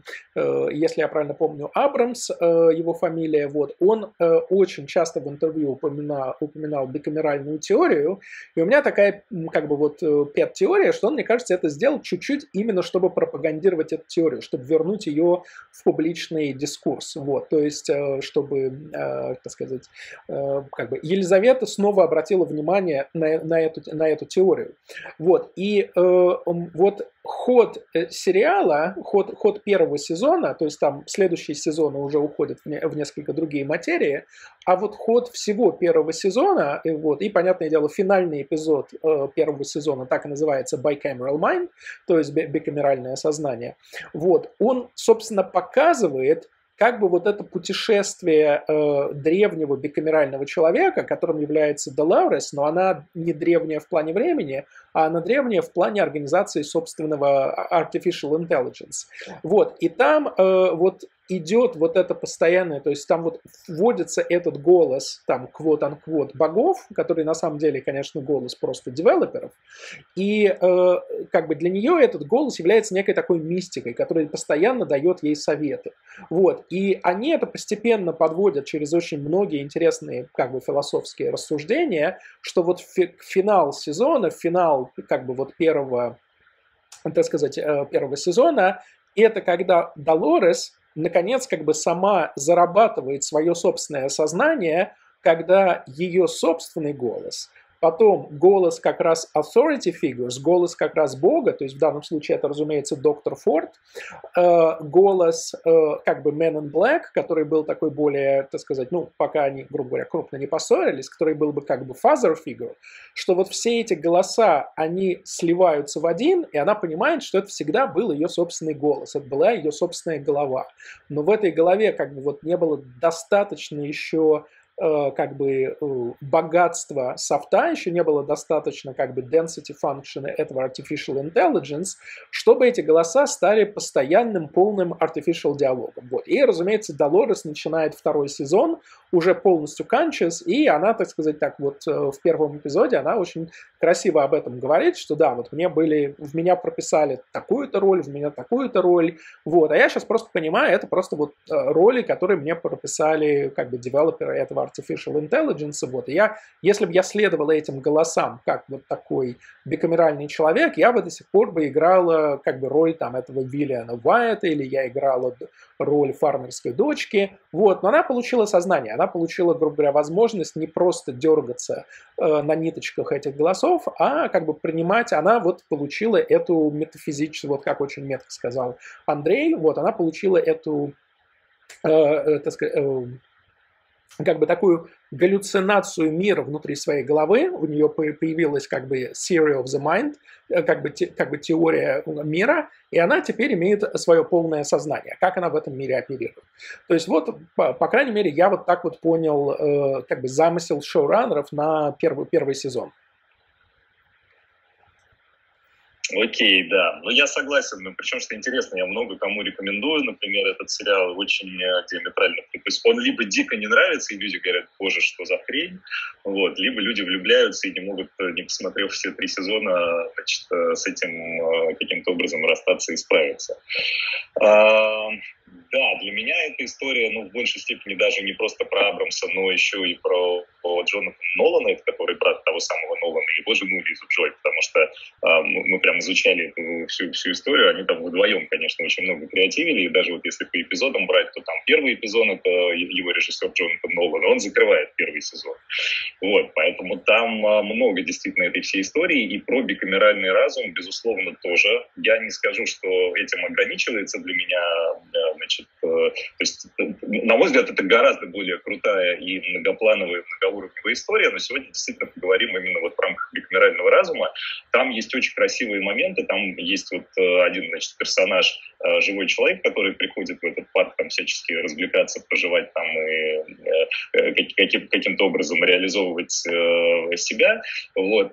если я правильно помню, Абрамс, его фамилия, вот, он очень часто в интервью упоминал, упоминал бикамеральную теорию, и у меня такая, как бы вот пет-теория, что он, мне кажется, это сделал чуть-чуть именно, чтобы пропагандировать эту теорию, чтобы вернуть ее в публичный дискурс, вот, то есть, чтобы, так сказать, как бы Елизавета снова обратила внимание на, на, эту, на эту теорию, вот, и вот ход сериала, ход, ход первого сезона, то есть там следующие сезоны уже уходят в, не, в несколько другие материи, а вот ход всего первого сезона, и, вот, и, понятное дело, финальный эпизод э, первого сезона, так и называется Bicameral Mind, то есть бикамеральное сознание, вот, он, собственно, показывает, как бы вот это путешествие э, древнего бикамерального человека, которым является Долорес, но она не древняя в плане времени, а она древняя в плане организации собственного artificial intelligence. Вот, и там э, вот идет вот это постоянное, то есть там вот вводится этот голос, там, квот-анквот, богов, который на самом деле, конечно, голос просто девелоперов, и э, как бы для нее этот голос является некой такой мистикой, которая постоянно дает ей советы. Вот, и они это постепенно подводят через очень многие интересные, как бы, философские рассуждения, что вот фи- финал сезона, финал, как бы, вот первого, так сказать, первого сезона, это когда Долорес наконец, как бы сама зарабатывает свое собственное сознание, когда ее собственный голос, потом голос как раз authority figures, голос как раз Бога, то есть в данном случае это, разумеется, доктор Форд, голос как бы Man in Black, который был такой более, так сказать, ну, пока они, грубо говоря, крупно не поссорились, который был бы как бы father figure, что вот все эти голоса, они сливаются в один, и она понимает, что это всегда был ее собственный голос, это была ее собственная голова. Но в этой голове как бы вот не было достаточно еще как бы богатства софта, еще не было достаточно как бы density function этого artificial intelligence, чтобы эти голоса стали постоянным полным artificial диалогом. Вот. И, разумеется, Долорес начинает второй сезон уже полностью conscious, и она, так сказать, так вот в первом эпизоде она очень красиво об этом говорит, что да, вот мне были, в меня прописали такую-то роль, в меня такую-то роль, вот, а я сейчас просто понимаю, это просто вот роли, которые мне прописали как бы девелоперы этого artificial intelligence, вот, и я, если бы я следовал этим голосам, как вот такой бикамеральный человек, я бы до сих пор бы играла как бы роль там этого Виллиана Уайта, или я играла роль фармерской дочки, вот, но она получила сознание, она получила, грубо говоря, возможность не просто дергаться э, на ниточках этих голосов, а как бы принимать, она вот получила эту метафизическую, вот как очень метко сказал Андрей, вот, она получила эту, э, э, так сказать, э, как бы такую галлюцинацию мира внутри своей головы, у нее появилась как бы theory of the mind, как бы, те, как бы теория мира, и она теперь имеет свое полное сознание, как она в этом мире оперирует. То есть вот, по, по крайней мере, я вот так вот понял э, как бы замысел шоураннеров на первый, первый сезон. Окей, да. Ну, я согласен. Ну, причем, что интересно, я много кому рекомендую, например, этот сериал очень диаметрально То есть он либо дико не нравится, и люди говорят, боже, что за хрень, вот, либо люди влюбляются и не могут, не посмотрев все три сезона, значит, с этим каким-то образом расстаться и справиться. А, да, для меня эта история, ну, в большей степени даже не просто про Абрамса, но еще и про, про Джонатана Нолана, который брат того самого Нолана, и его жену Лизу Джой, потому что а, мы, мы прям изучали эту всю, всю историю, они там вдвоем, конечно, очень много креативили, и даже вот если по эпизодам брать, то там первый эпизод — это его режиссер Джонатан Нолан, и он закрывает первый сезон. Вот, поэтому там много действительно этой всей истории, и про бикамеральный разум, безусловно, тоже. Я не скажу, что этим ограничивается для меня, значит, то есть, на мой взгляд, это гораздо более крутая и многоплановая, многоуровневая история, но сегодня действительно поговорим именно вот в рамках бикамерального разума. Там есть очень красивые моменты, там есть вот один, значит, персонаж, живой человек, который приходит в этот парк там всячески развлекаться, проживать там и каким, каким-то образом реализовывать себя. Вот.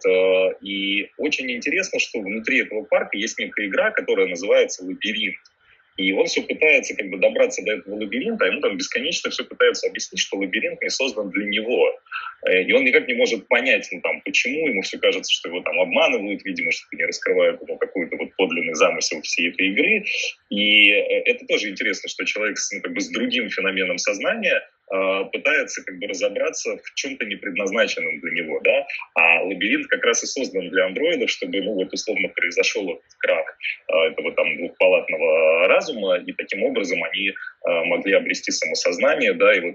И очень интересно, что внутри этого парка есть некая игра, которая называется «Лабиринт». И он все пытается как бы добраться до этого лабиринта, а ему там бесконечно все пытаются объяснить, что лабиринт не создан для него. И он никак не может понять, ну, там, почему. Ему все кажется, что его там обманывают, видимо, что не раскрывают ему какой-то вот подлинный замысел всей этой игры. И это тоже интересно, что человек с, ну, как бы с другим феноменом сознания пытается как бы разобраться в чем-то непредназначенном для него, да, а лабиринт как раз и создан для андроидов, чтобы, ну, вот условно произошел этот крах этого там двухпалатного разума, и таким образом они могли обрести самосознание, да, и вот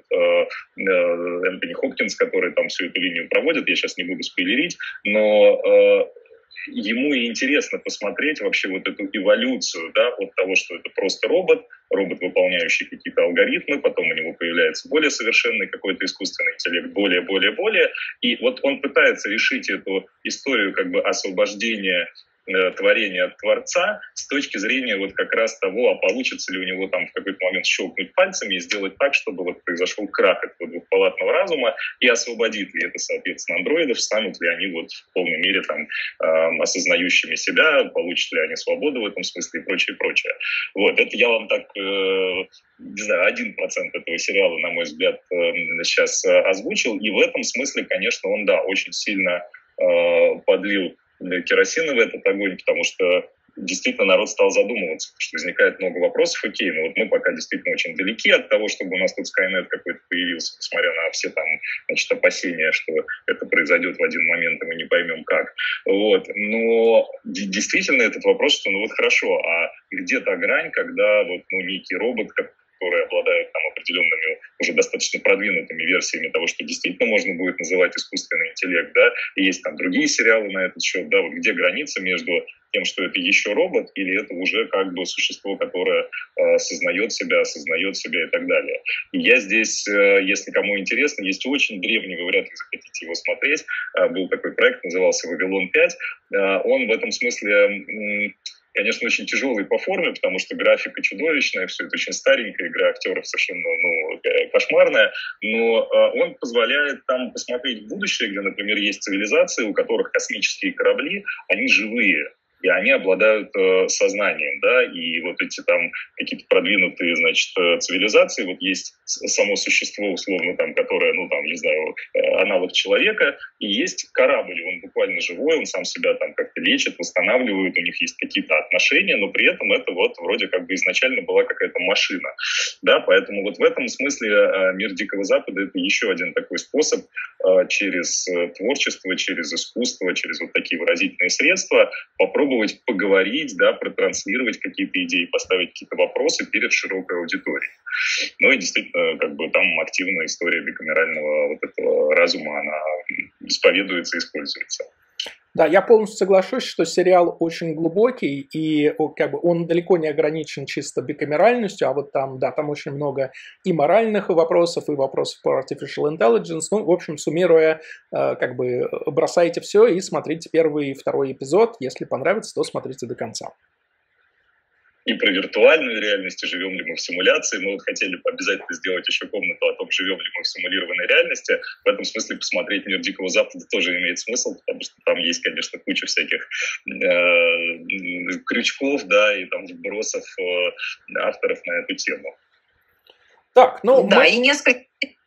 Энтони Хопкинс, который там всю эту линию проводит, я сейчас не буду спойлерить, но ему и интересно посмотреть вообще вот эту эволюцию, да, от того, что это просто робот, робот, выполняющий какие-то алгоритмы, потом у него появляется более совершенный какой-то искусственный интеллект, более, более, более, и вот он пытается решить эту историю как бы освобождения творения от Творца с точки зрения вот как раз того, а получится ли у него там в какой-то момент щелкнуть пальцами и сделать так, чтобы вот произошел крах этого двухпалатного разума, и освободит ли это, соответственно, андроидов, станут ли они вот в полной мере там э, осознающими себя, получат ли они свободу в этом смысле и прочее, прочее. Вот, это я вам так, э, не знаю, один процент этого сериала, на мой взгляд, э, сейчас озвучил, и в этом смысле, конечно, он, да, очень сильно э, подлил керосина в этот огонь, потому что действительно народ стал задумываться, потому что возникает много вопросов. Окей, но вот мы пока действительно очень далеки от того, чтобы у нас тут Skynet какой-то появился, несмотря на все там, значит, опасения, что это произойдет в один момент, и мы не поймем как. Вот. Но действительно этот вопрос, что ну вот хорошо, а где та грань, когда вот, ну, некий робот, которые обладают там определенными уже достаточно продвинутыми версиями того, что действительно можно будет называть искусственный интеллект, да, и есть там другие сериалы на этот счет, да, вот где граница между тем, что это еще робот, или это уже как бы существо, которое э, сознает себя, осознает себя и так далее. И я здесь, э, если кому интересно, есть очень древний, вы вряд ли захотите его смотреть, э, был такой проект, назывался «Вавилон пять», э, он в этом смысле... М- конечно, очень тяжелый по форме, потому что графика чудовищная, все это очень старенькая, игра актеров совершенно ну, кошмарная, но э, он позволяет там посмотреть в будущее, где, например, есть цивилизации, у которых космические корабли, они живые, и они обладают э, сознанием, да, и вот эти там какие-то продвинутые, значит, цивилизации, вот есть само существо, условно, там, которое, ну, там, не знаю, аналог человека, и есть корабль, он буквально живой, он сам себя там как-то лечит, восстанавливает, у них есть какие-то отношения, но при этом это вот вроде как бы изначально была какая-то машина, да, поэтому вот в этом смысле э, мир Дикого Запада — это еще один такой способ э, через творчество, через искусство, через вот такие выразительные средства попробовать попробовать поговорить, да, протранслировать какие-то идеи, поставить какие-то вопросы перед широкой аудиторией. Ну и действительно, как бы там активная история бикамерального вот этого разума, она исповедуется, используется. Да, я полностью соглашусь, что сериал очень глубокий, и как бы он далеко не ограничен чисто бикамеральностью, а вот там, да, там очень много и моральных вопросов, и вопросов по artificial intelligence. Ну, в общем, суммируя, как бы бросайте все и смотрите первый и второй эпизод. Если понравится, то смотрите до конца. И про виртуальную реальность, и живем ли мы в симуляции. Мы вот хотели обязательно сделать еще комнату о том, живем ли мы в симулированной реальности. В этом смысле посмотреть «Мир Дикого Запада» тоже имеет смысл, потому что там есть, конечно, куча всяких э, крючков, да, и там вбросов э, авторов на эту тему. Так, ну Да, мы... и несколько...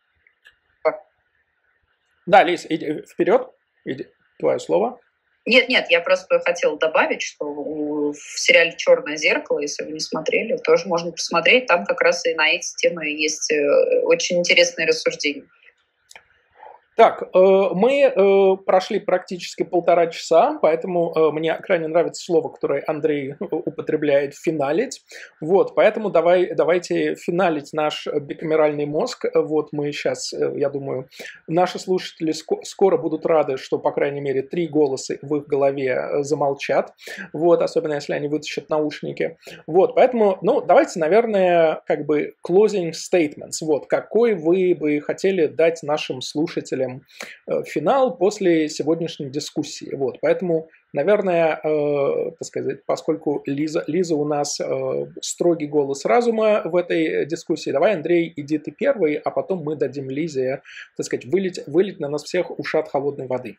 Да, Лиз, иди вперед, иди, твое слово. Нет, нет, я просто хотела добавить, что в сериале «Черное зеркало», если вы не смотрели, тоже можно посмотреть. Там как раз и на эти темы есть очень интересные рассуждения. Так, мы прошли практически полтора часа, поэтому мне крайне нравится слово, которое Андрей употребляет, «финалить». Вот, поэтому давай, давайте финалить наш бикамеральный мозг. Вот мы сейчас, я думаю, наши слушатели скоро будут рады, что, по крайней мере, три голоса в их голове замолчат, вот, особенно если они вытащат наушники. Вот, поэтому, ну, давайте, наверное, как бы closing statements. Вот, какой вы бы хотели дать нашим слушателям финал после сегодняшней дискуссии. Вот, поэтому, наверное, э, так сказать, поскольку Лиза, Лиза у нас э, строгий голос разума в этой дискуссии, давай, Андрей, иди ты первый, а потом мы дадим Лизе, так сказать, вылить, вылить на нас всех ушат холодной воды.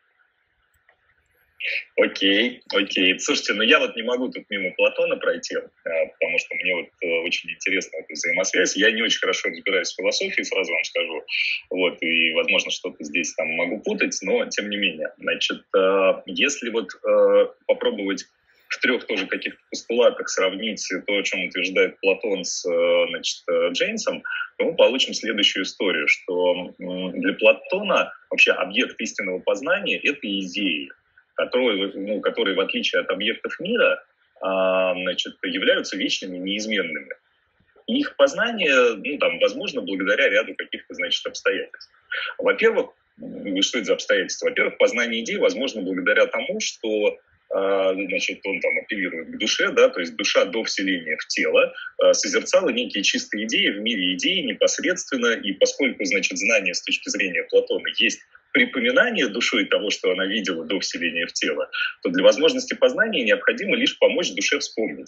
Окей, окей. Слушайте, ну я вот не могу тут мимо Платона пройти, потому что мне вот очень интересна эта взаимосвязь. Я не очень хорошо разбираюсь в философии, сразу вам скажу. Вот, и, возможно, что-то здесь там могу путать, но тем не менее. Значит, если вот попробовать в трех тоже каких-то постулатах сравнить то, о чем утверждает Платон с, значит, Джейнсом, то мы получим следующую историю, что для Платона вообще объект истинного познания — это идеи, которые, ну, которые в отличие от объектов мира, а, значит, являются вечными, неизменными. И их познание, ну, там, возможно, благодаря ряду каких-то, значит, обстоятельств. Во-первых, что это за обстоятельства? Во-первых, познание идей возможно благодаря тому, что значит, он там апеллирует к душе, да, то есть душа до вселения в тело созерцала некие чистые идеи в мире идей непосредственно, и поскольку, значит, знание с точки зрения Платона есть припоминание душой того, что она видела до вселения в тело, то для возможности познания необходимо лишь помочь душе вспомнить.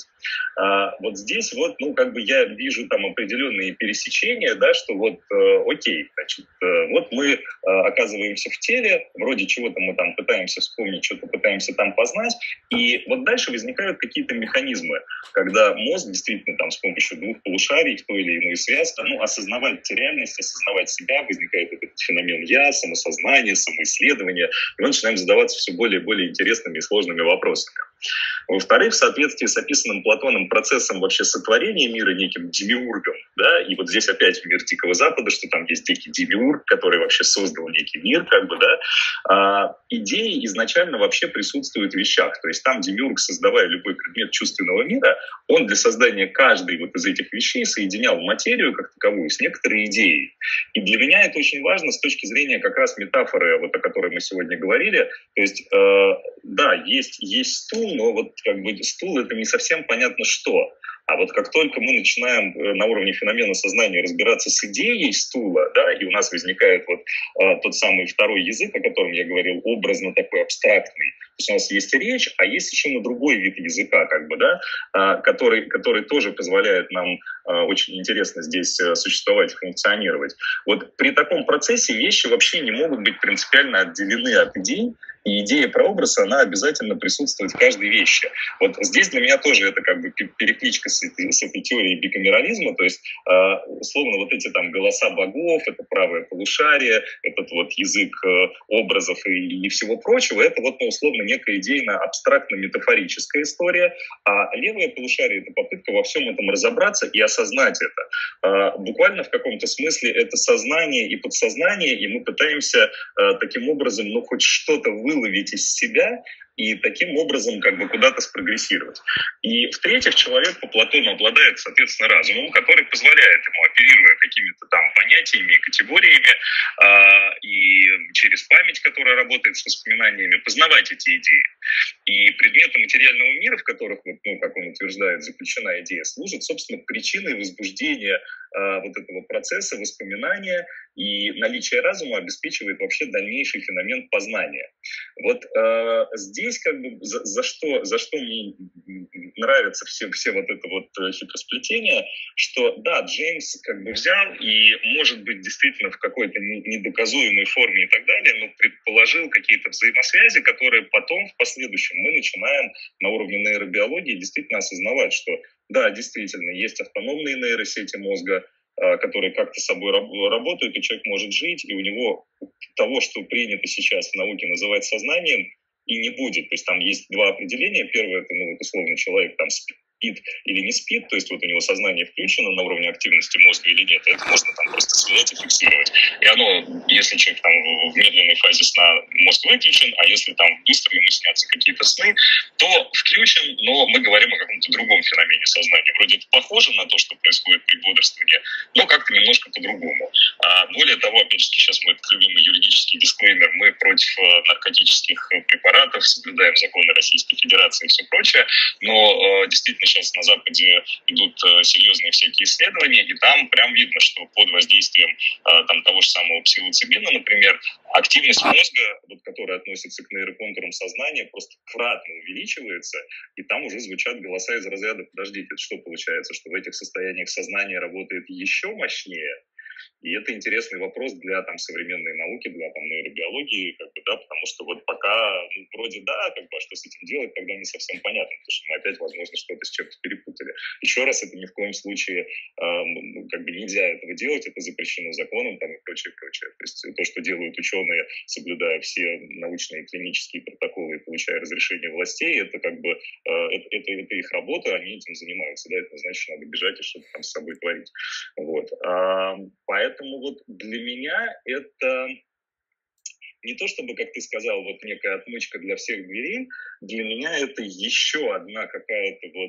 А вот здесь вот, ну, как бы я вижу там определенные пересечения, да, что вот, э, окей, значит, э, вот мы э, оказываемся в теле, вроде чего-то мы там пытаемся вспомнить, что-то пытаемся там познать, и вот дальше возникают какие-то механизмы, когда мозг действительно там с помощью двух полушарий в той или иной связке, ну, осознавать реальность, осознавать себя, возникает этот феномен «я», самосознание, самоисследование, и мы начинаем задаваться все более и более интересными и сложными вопросами. Во-вторых, в соответствии с описанным Платоном процессом вообще сотворения мира неким демиургом, да, и вот здесь опять мир Дикого Запада, что там есть некий демиург, который вообще создал некий мир, как бы, да, а, идеи изначально вообще присутствуют в вещах, то есть там демиург, создавая любой предмет чувственного мира, он для создания каждой вот из этих вещей соединял материю как таковую с некоторой идеей. И для меня это очень важно с точки зрения как раз метафоры, вот о которой мы сегодня говорили, то есть, э, да, есть, есть стул, но вот как бы стул — это не совсем понятно что. А вот как только мы начинаем на уровне феномена сознания разбираться с идеей стула, да, и у нас возникает вот а, тот самый второй язык, о котором я говорил, образно такой абстрактный. То есть у нас есть речь, а есть совершенно другой вид языка, как бы, да, а, который, который тоже позволяет нам а, очень интересно здесь существовать и функционировать. Вот при таком процессе вещи вообще не могут быть принципиально отделены от идей, и идея прообраза, она обязательно присутствует в каждой вещи. Вот здесь для меня тоже это как бы перекличка с этой, с этой теорией бикамерализма, то есть, э, условно, вот эти там голоса богов, это правое полушарие, этот вот язык э, образов и, и всего прочего, это вот, ну, условно, некая идейно-абстрактно-метафорическая история, а левое полушарие — это попытка во всем этом разобраться и осознать это. Э, буквально в каком-то смысле это сознание и подсознание, и мы пытаемся э, таким образом, ну, хоть что-то выловить, выловить из себя и таким образом как бы куда-то спрогрессировать. И в-третьих, человек по Платону обладает, соответственно, разумом, который позволяет ему, оперируя какими-то там понятиями и категориями, э, и через память, которая работает с воспоминаниями, познавать эти идеи. И предметы материального мира, в которых, вот, ну, как он утверждает, заключена идея, служит, собственно, причиной возбуждения э, вот этого процесса воспоминания, и наличие разума обеспечивает вообще дальнейший феномен познания. Вот э, здесь как бы за, за, что, за что мне нравятся все, все вот это вот хитросплетение, что да, Джеймс как бы взял и, может быть, действительно в какой-то недоказуемой форме и так далее, но предположил какие-то взаимосвязи, которые потом в последующем мы начинаем на уровне нейробиологии действительно осознавать, что да, действительно, есть автономные нейросети мозга, которые как-то с собой работают, и человек может жить, и у него того, что принято сейчас в науке называть сознанием, и не будет. То есть там есть два определения. Первое, это, ну, вот условно, человек там спит или не спит, то есть вот у него сознание включено на уровне активности мозга или нет, это можно там просто связать и фиксировать. И оно, если человек там в медленной фазе сна, мозг выключен, а если там быстро ему снятся какие-то сны, то включен, но мы говорим о каком-то другом феномене сознания. Вроде это похоже на то, что происходит при бодрствовании, но как-то немножко по-другому. А более того, опять же, сейчас мой любимый юридический дисклеймер, мы против наркотических препаратов, соблюдаем законы Российской Федерации и все прочее, но действительно сейчас на Западе идут серьезные всякие исследования, и там прям видно, что под воздействием там, того же самого псилоцибина, например, активность мозга, вот, которая относится к нейроконтурам сознания, просто кратно увеличивается, и там уже звучат голоса из разряда: подождите, это что получается, что в этих состояниях сознание работает еще мощнее? И это интересный вопрос для там, современной науки, для там, нейробиологии, как бы, да, потому что вот пока ну, вроде да, как бы, а что с этим делать, тогда не совсем понятно, потому что мы опять, возможно, что-то с чем-то перепутали. Еще раз, это ни в коем случае э, как бы нельзя этого делать, это запрещено законом там, и прочее, прочее. То есть то, что делают ученые, соблюдая все научные и клинические протоколы и получая разрешение властей, это как бы э, это, это, это их работа, они этим занимаются, да, это не значит, что надо бежать и что-то там с собой творить. Вот. А, Поэтому вот для меня это не то чтобы, как ты сказал, вот некая отмычка для всех дверей, для меня это еще одна какая-то вот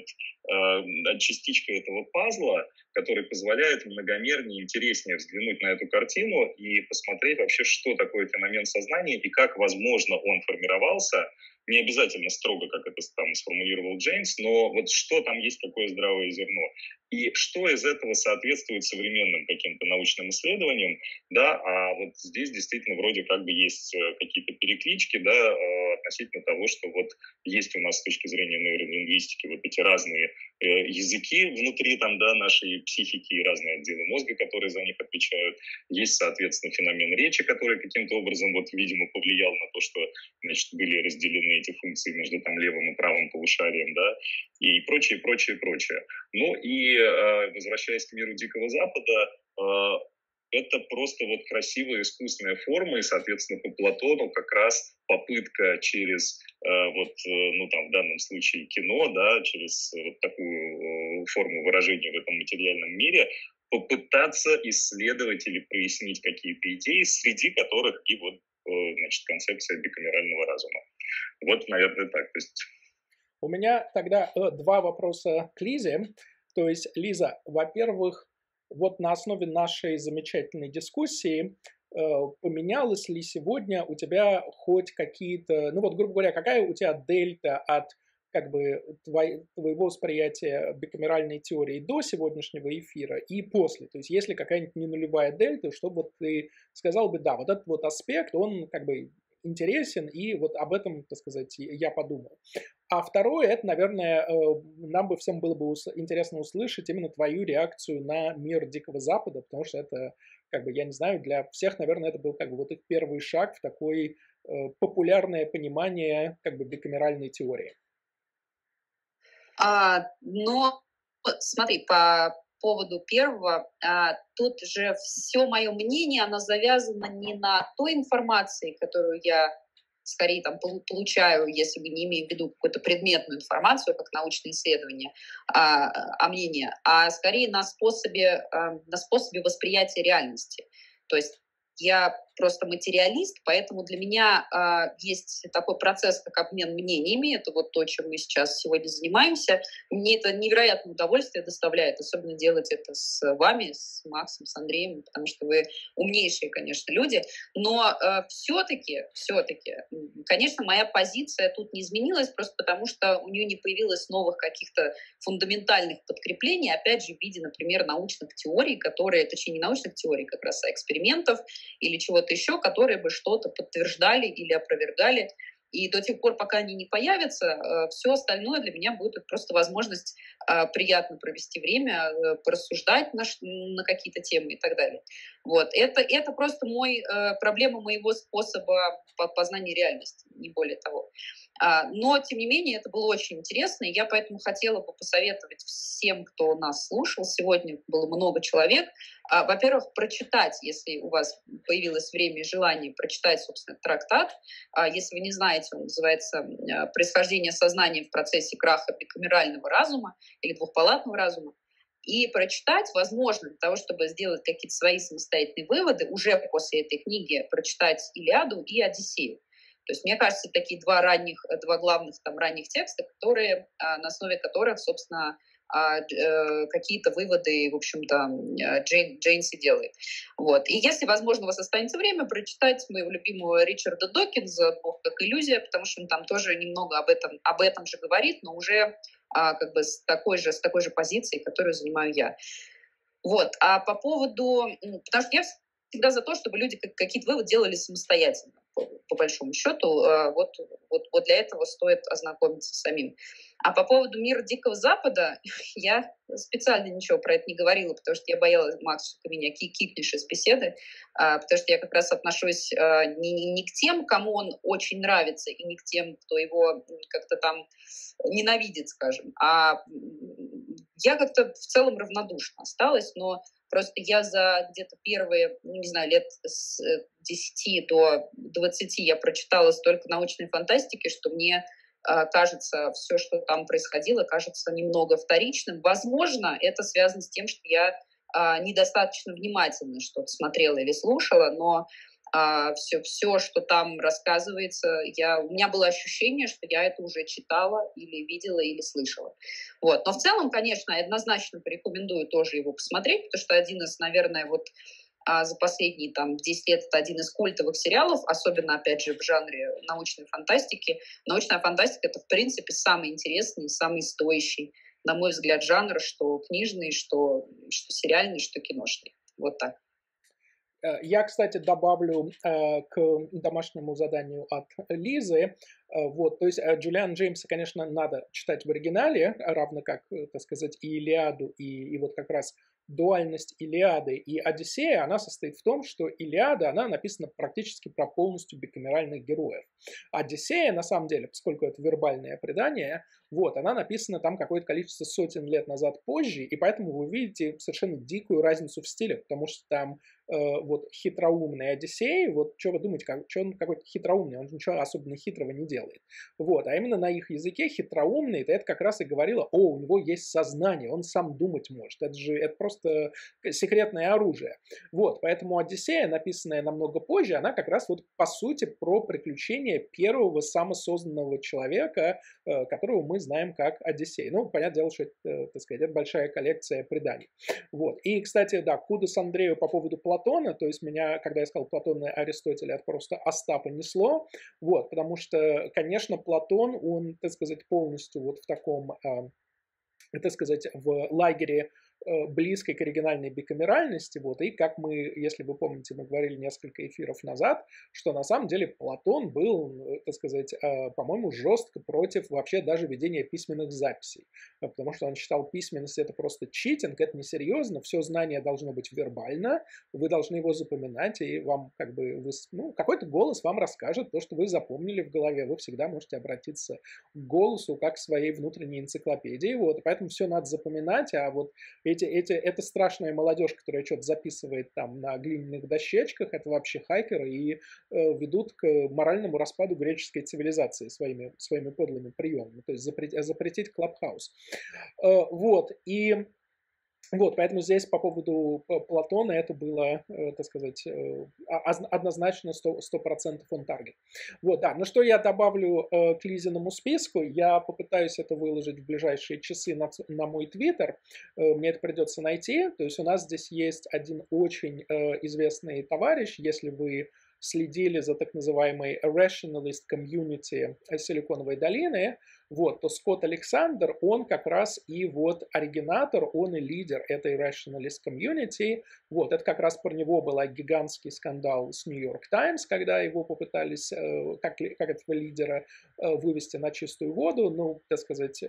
э, частичка этого пазла, который позволяет многомернее, интереснее взглянуть на эту картину и посмотреть вообще, что такое феномен сознания и как, возможно, он формировался. Не обязательно строго, как это там сформулировал Джеймс, но вот что там есть, какое здравое зерно. И что из этого соответствует современным каким-то научным исследованиям, да, а вот здесь действительно вроде как бы есть какие-то переклички, да, относительно того, что вот есть у нас с точки зрения нейролингвистики вот эти разные языки внутри там, да, нашей психики и разные отделы мозга, которые за них отвечают. Есть, соответственно, феномен речи, который каким-то образом, вот, видимо, повлиял на то, что, значит, были разделены эти функции между там левым и правым полушарием, да, и прочее, прочее, прочее. Ну и возвращаясь к миру Дикого Запада, это просто вот красивая искусственная форма, и, соответственно, по Платону как раз попытка через, вот, ну, там, в данном случае кино, да, через вот такую форму выражения в этом материальном мире, попытаться исследовать или прояснить какие-то идеи, среди которых и вот, значит, концепция бикамерального разума. Вот, наверное, так. То есть... У меня тогда э, два вопроса к Лизе. То есть, Лиза, во-первых, вот на основе нашей замечательной дискуссии э, поменялось ли сегодня у тебя хоть какие-то, ну вот, грубо говоря, какая у тебя дельта от как бы твой, твоего восприятия бикамеральной теории до сегодняшнего эфира и после? То есть, если какая-нибудь не нулевая дельта, чтобы вот ты сказал бы, да, вот этот вот аспект, он как бы интересен, и вот об этом, так сказать, я подумал. А второе, это, наверное, нам бы всем было бы интересно услышать именно твою реакцию на мир Дикого Запада, потому что это, как бы, я не знаю, для всех, наверное, это был как бы вот их первый шаг в такое популярное понимание как бы бикамеральной теории. А, но смотри, по поводу первого, а, тут же все мое мнение, оно завязано не на той информации, которую я скорее там получаю, если бы не имею в виду какую-то предметную информацию, как научные исследования, а, а мнение, а скорее на способе, а, на способе восприятия реальности. То есть я просто материалист, поэтому для меня э, есть такой процесс, как обмен мнениями. Это вот то, чем мы сейчас сегодня занимаемся. Мне это невероятное удовольствие доставляет, особенно делать это с вами, с Максом, с Андреем, потому что вы умнейшие, конечно, люди. Но э, все-таки, все-таки, конечно, моя позиция тут не изменилась, просто потому что у нее не появилось новых каких-то фундаментальных подкреплений, опять же, в виде, например, научных теорий, которые, точнее, не научных теорий, как раз, а экспериментов или чего-то еще, которые бы что-то подтверждали или опровергали. И до тех пор, пока они не появятся, все остальное для меня будет просто возможность приятно провести время, порассуждать на, на какие-то темы и так далее. Вот. Это, это просто мой, проблема моего способа познания реальности, не более того. Но, тем не менее, это было очень интересно, и я поэтому хотела бы посоветовать всем, кто нас слушал, сегодня было много человек, во-первых, прочитать, если у вас появилось время и желание, прочитать, собственно, трактат. Если вы не знаете, он называется «Происхождение сознания в процессе краха бикамерального разума» или «Двухпалатного разума». И прочитать, возможно, для того, чтобы сделать какие-то свои самостоятельные выводы, уже после этой книги прочитать «Илиаду» и «Одиссею». То есть, мне кажется, такие два ранних, два главных там ранних текста, которые, на основе которых, собственно, какие-то выводы, в общем-то, Джейн, Джейнси делает. Вот. И если, возможно, у вас останется время, прочитать моего любимого Ричарда Докинза «Бог как иллюзия», потому что он там тоже немного об этом, об этом же говорит, но уже а, как бы с такой же, с такой же позицией, которую занимаю я. Вот. А по поводу... Потому что я всегда за то, чтобы люди какие-то выводы делали самостоятельно, по, по большому счету. Вот, вот, вот для этого стоит ознакомиться самим. А по поводу мира Дикого Запада я специально ничего про это не говорила, потому что я боялась, Макс, что ты меня кикнешь из беседы, потому что я как раз отношусь не, не к тем, кому он очень нравится, и не к тем, кто его как-то там ненавидит, скажем, а я как-то в целом равнодушна осталась, но просто я за где-то первые, ну, не знаю, лет с десяти до двадцати я прочитала столько научной фантастики, что мне кажется, все, что там происходило, кажется немного вторичным. Возможно, это связано с тем, что я а, недостаточно внимательно что-то смотрела или слушала, но а, все, все, что там рассказывается, я, у меня было ощущение, что я это уже читала или видела, или слышала. Вот. Но в целом, конечно, я однозначно порекомендую тоже его посмотреть, потому что один из, наверное, вот а за последние там, десять лет это один из культовых сериалов, особенно, опять же, в жанре научной фантастики. Научная фантастика — это, в принципе, самый интересный, самый стоящий, на мой взгляд, жанр, что книжный, что, что сериальный, что киношный. Вот так. Я, кстати, добавлю э, к домашнему заданию от Лизы. Э, вот, то есть Джулиана Джеймса, конечно, надо читать в оригинале, равно как, так сказать, и Илиаду, и, и вот как раз дуальность Илиады и Одиссея, она состоит в том, что Илиада, она написана практически про полностью бикамеральных героев. Одиссея, на самом деле, поскольку это вербальное предание, вот, она написана там какое-то количество сотен лет назад позже, и поэтому вы видите совершенно дикую разницу в стиле, потому что там э, вот хитроумный Одиссей, вот что вы думаете, как, что он какой-то хитроумный, он ничего особенно хитрого не делает. Вот, а именно на их языке хитроумный, это как раз и говорило, о, у него есть сознание, он сам думать может, это же, это просто секретное оружие. Вот, поэтому Одиссея, написанная намного позже, она как раз вот по сути про приключения первого самосозданного человека, которого мы знаем как Одиссей. Ну, понятное дело, что это, так сказать, это большая коллекция преданий. Вот. И, кстати, да, кудос Андрею по поводу Платона, то есть меня, когда я сказал Платон и Аристотель, это просто Остапа несло, вот, потому что, конечно, Платон, он, так сказать, полностью вот в таком, так сказать, в лагере близкой к оригинальной бикамеральности, вот, и как мы, если вы помните, мы говорили несколько эфиров назад, что на самом деле Платон был, так сказать, по-моему, жестко против вообще даже ведения письменных записей, потому что он считал письменность это просто читинг, это несерьезно, все знание должно быть вербально, вы должны его запоминать, и вам как бы, вы, ну, какой-то голос вам расскажет то, что вы запомнили в голове, вы всегда можете обратиться к голосу как к своей внутренней энциклопедии, вот, и поэтому все надо запоминать, а вот Эти, эти, это страшная молодежь, которая что-то записывает там на глиняных дощечках, это вообще хайкеры и э, ведут к моральному распаду греческой цивилизации своими, своими подлыми приемами, то есть запретить, запретить Клабхаус. Э, вот, и Вот, поэтому здесь по поводу Платона это было, так сказать, однозначно сто процентов он таргет. Вот, да, ну что я добавлю к Лизиному списку, я попытаюсь это выложить в ближайшие часы на, на мой твиттер, мне это придется найти, то есть у нас здесь есть один очень известный товарищ, если вы следили за так называемой rationalist community Силиконовой долины, вот, то Скотт Александр, он как раз и вот оригинатор, он и лидер этой rationalist community. Вот, это как раз про него был гигантский скандал с New York Times, когда его попытались, как, как этого лидера, вывести на чистую воду, ну, так сказать,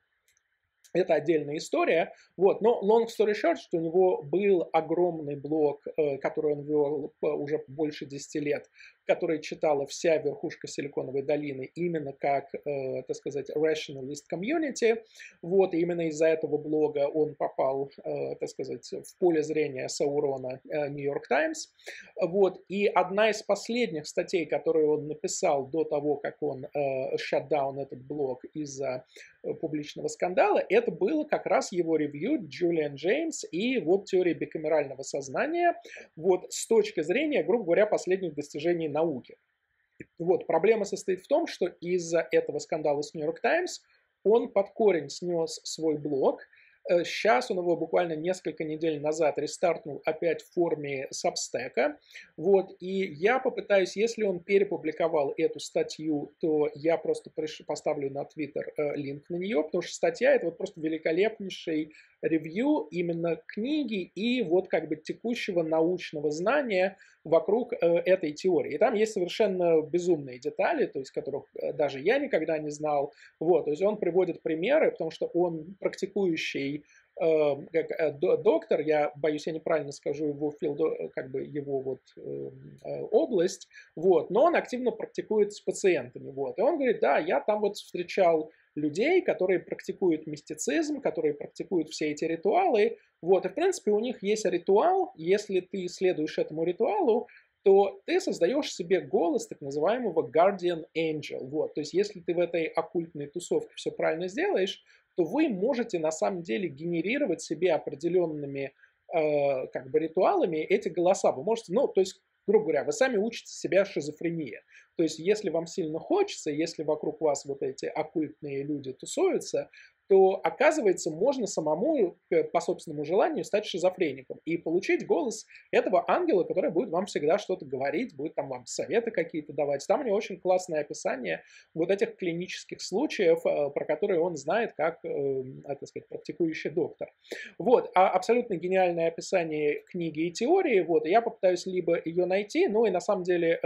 это отдельная история. Вот. Но long story short, что у него был огромный блог, который он вел уже больше десяти лет который читала вся верхушка Силиконовой долины именно как, э, так сказать, rationalist community. Вот, и именно из-за этого блога он попал, э, так сказать, в поле зрения Саурона э, New York Times. Вот, и одна из последних статей, которую он написал до того, как он э, shut down этот блог из-за э, публичного скандала, это было как раз его ревью Джулиан Джеймс и вот теории бикамерального сознания, вот с точки зрения, грубо говоря, последних достижений науки. Вот, проблема состоит в том, что из-за этого скандала с New York Times он под корень снес свой блог. Сейчас он его буквально несколько недель назад рестартнул опять в форме Substack. Вот, и я попытаюсь, если он перепубликовал эту статью, то я просто поставлю на Twitter линк на нее, потому что статья это вот просто великолепнейший ревью именно книги и вот как бы текущего научного знания вокруг э, этой теории. И там есть совершенно безумные детали, то есть которых даже я никогда не знал. Вот, то есть он приводит примеры, потому что он практикующий э, как, э, доктор, я боюсь, я неправильно скажу его филд, как бы его вот э, область, вот, но он активно практикует с пациентами. Вот, и он говорит, да, я там вот встречал людей, которые практикуют мистицизм, которые практикуют все эти ритуалы. Вот, и в принципе у них есть ритуал, если ты следуешь этому ритуалу, то ты создаешь себе голос так называемого guardian angel. Вот, то есть если ты в этой оккультной тусовке все правильно сделаешь, то вы можете на самом деле генерировать себе определенными э, как бы ритуалами эти голоса. Вы можете, ну, то есть, грубо говоря, вы сами учите себя шизофрении. То есть, если вам сильно хочется, если вокруг вас вот эти оккультные люди тусуются, то, оказывается, можно самому по собственному желанию стать шизофреником и получить голос этого ангела, который будет вам всегда что-то говорить, будет там вам советы какие-то давать. Там у него очень классное описание вот этих клинических случаев, про которые он знает как, так сказать, практикующий доктор. Вот, а абсолютно гениальное описание книги и теории, вот, и я попытаюсь либо ее найти, ну и на самом деле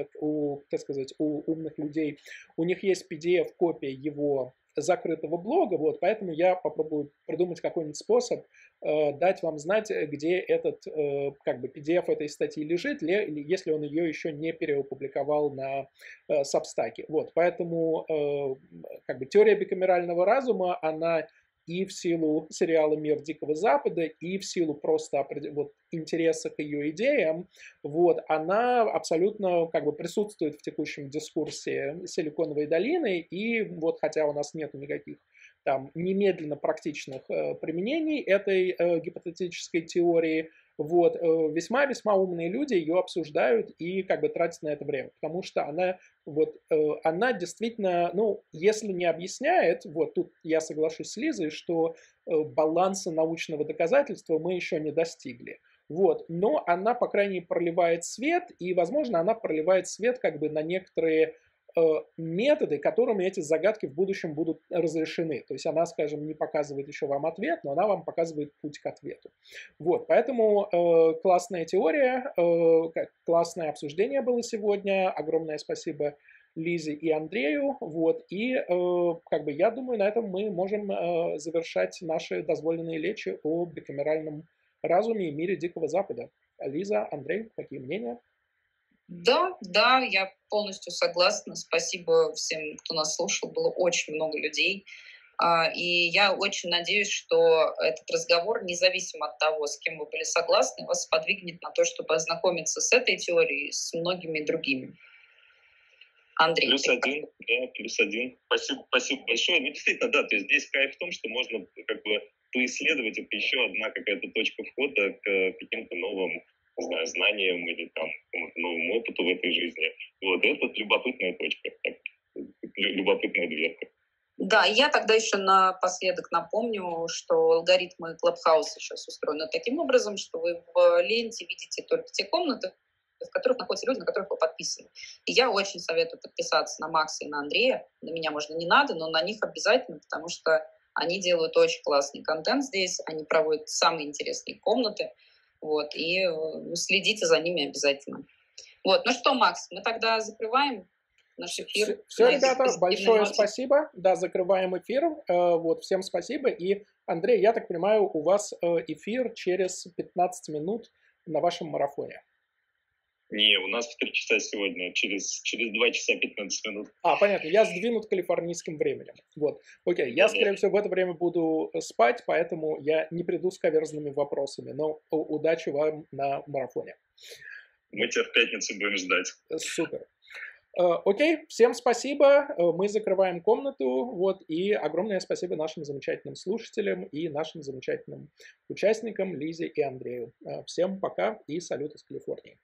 у, так сказать, у умных людей, у них есть пи ди эф-копия его закрытого блога, вот, поэтому я попробую придумать какой-нибудь способ э, дать вам знать, где этот э, как бы пи ди эф этой статьи лежит, ли, если он ее еще не переопубликовал на э, Substack. Вот, поэтому э, как бы теория бикамерального разума, она и в силу сериала «Мир Дикого Запада», и в силу просто вот, интереса к ее идеям, вот, она абсолютно как бы присутствует в текущем дискурсе Силиконовой долины, и вот хотя у нас нет никаких там немедленно практичных э, применений этой э, гипотетической теории, вот, весьма-весьма умные люди ее обсуждают и как бы тратят на это время, потому что она, вот, она действительно, ну, если не объясняет, вот тут я соглашусь с Лизой, что баланса научного доказательства мы еще не достигли. Вот, но она, по крайней мере, проливает свет, и, возможно, она проливает свет как бы на некоторые методы, которыми эти загадки в будущем будут разрешены. То есть она, скажем, не показывает еще вам ответ, но она вам показывает путь к ответу. Вот, поэтому э, классная теория, э, классное обсуждение было сегодня. Огромное спасибо Лизе и Андрею. Вот, и э, как бы я думаю, на этом мы можем э, завершать наши дозволенные речи о бикамеральном разуме и мире Дикого Запада. Лиза, Андрей, какие мнения? Да, да, я полностью согласна. Спасибо всем, кто нас слушал. Было очень много людей. И я очень надеюсь, что этот разговор, независимо от того, с кем вы были согласны, вас сподвигнет на то, чтобы ознакомиться с этой теорией, с многими другими. Андрей. Плюс один, да, плюс один. Спасибо, спасибо большое. Ну, действительно, да, то есть здесь кайф в том, что можно как бы поисследовать, это еще одна какая-то точка входа к каким-то новым, не знаю, знаниям или там какому-то новому опыту в этой жизни. Вот, это любопытная точка, так, любопытная дверка. Да, я тогда еще напоследок напомню, что алгоритмы Clubhouse сейчас устроены таким образом, что вы в ленте видите только те комнаты, в которых находятся люди, на которых вы подписаны. И я очень советую подписаться на Макса и на Андрея. На меня, можно, не надо, но на них обязательно, потому что они делают очень классный контент здесь, они проводят самые интересные комнаты. Вот, и следите за ними обязательно. Вот, ну что, Макс, мы тогда закрываем наш эфир. Все, все ребята, большое ноте. Спасибо. Да, закрываем эфир. Вот, всем спасибо. И, Андрей, я так понимаю, у вас эфир через пятнадцать минут на вашем марафоне. Не, у нас в три часа сегодня, через, через два часа пятнадцать минут. А, понятно, я сдвинут калифорнийским временем. Вот, окей, я, скорее всего, в это время буду спать, поэтому я не приду с каверзными вопросами, но удачи вам на марафоне. Мы тебя в пятницу будем ждать. Супер. Окей, всем спасибо, мы закрываем комнату, вот, и огромное спасибо нашим замечательным слушателям и нашим замечательным участникам Лизе и Андрею. Всем пока и салют из Калифорнии.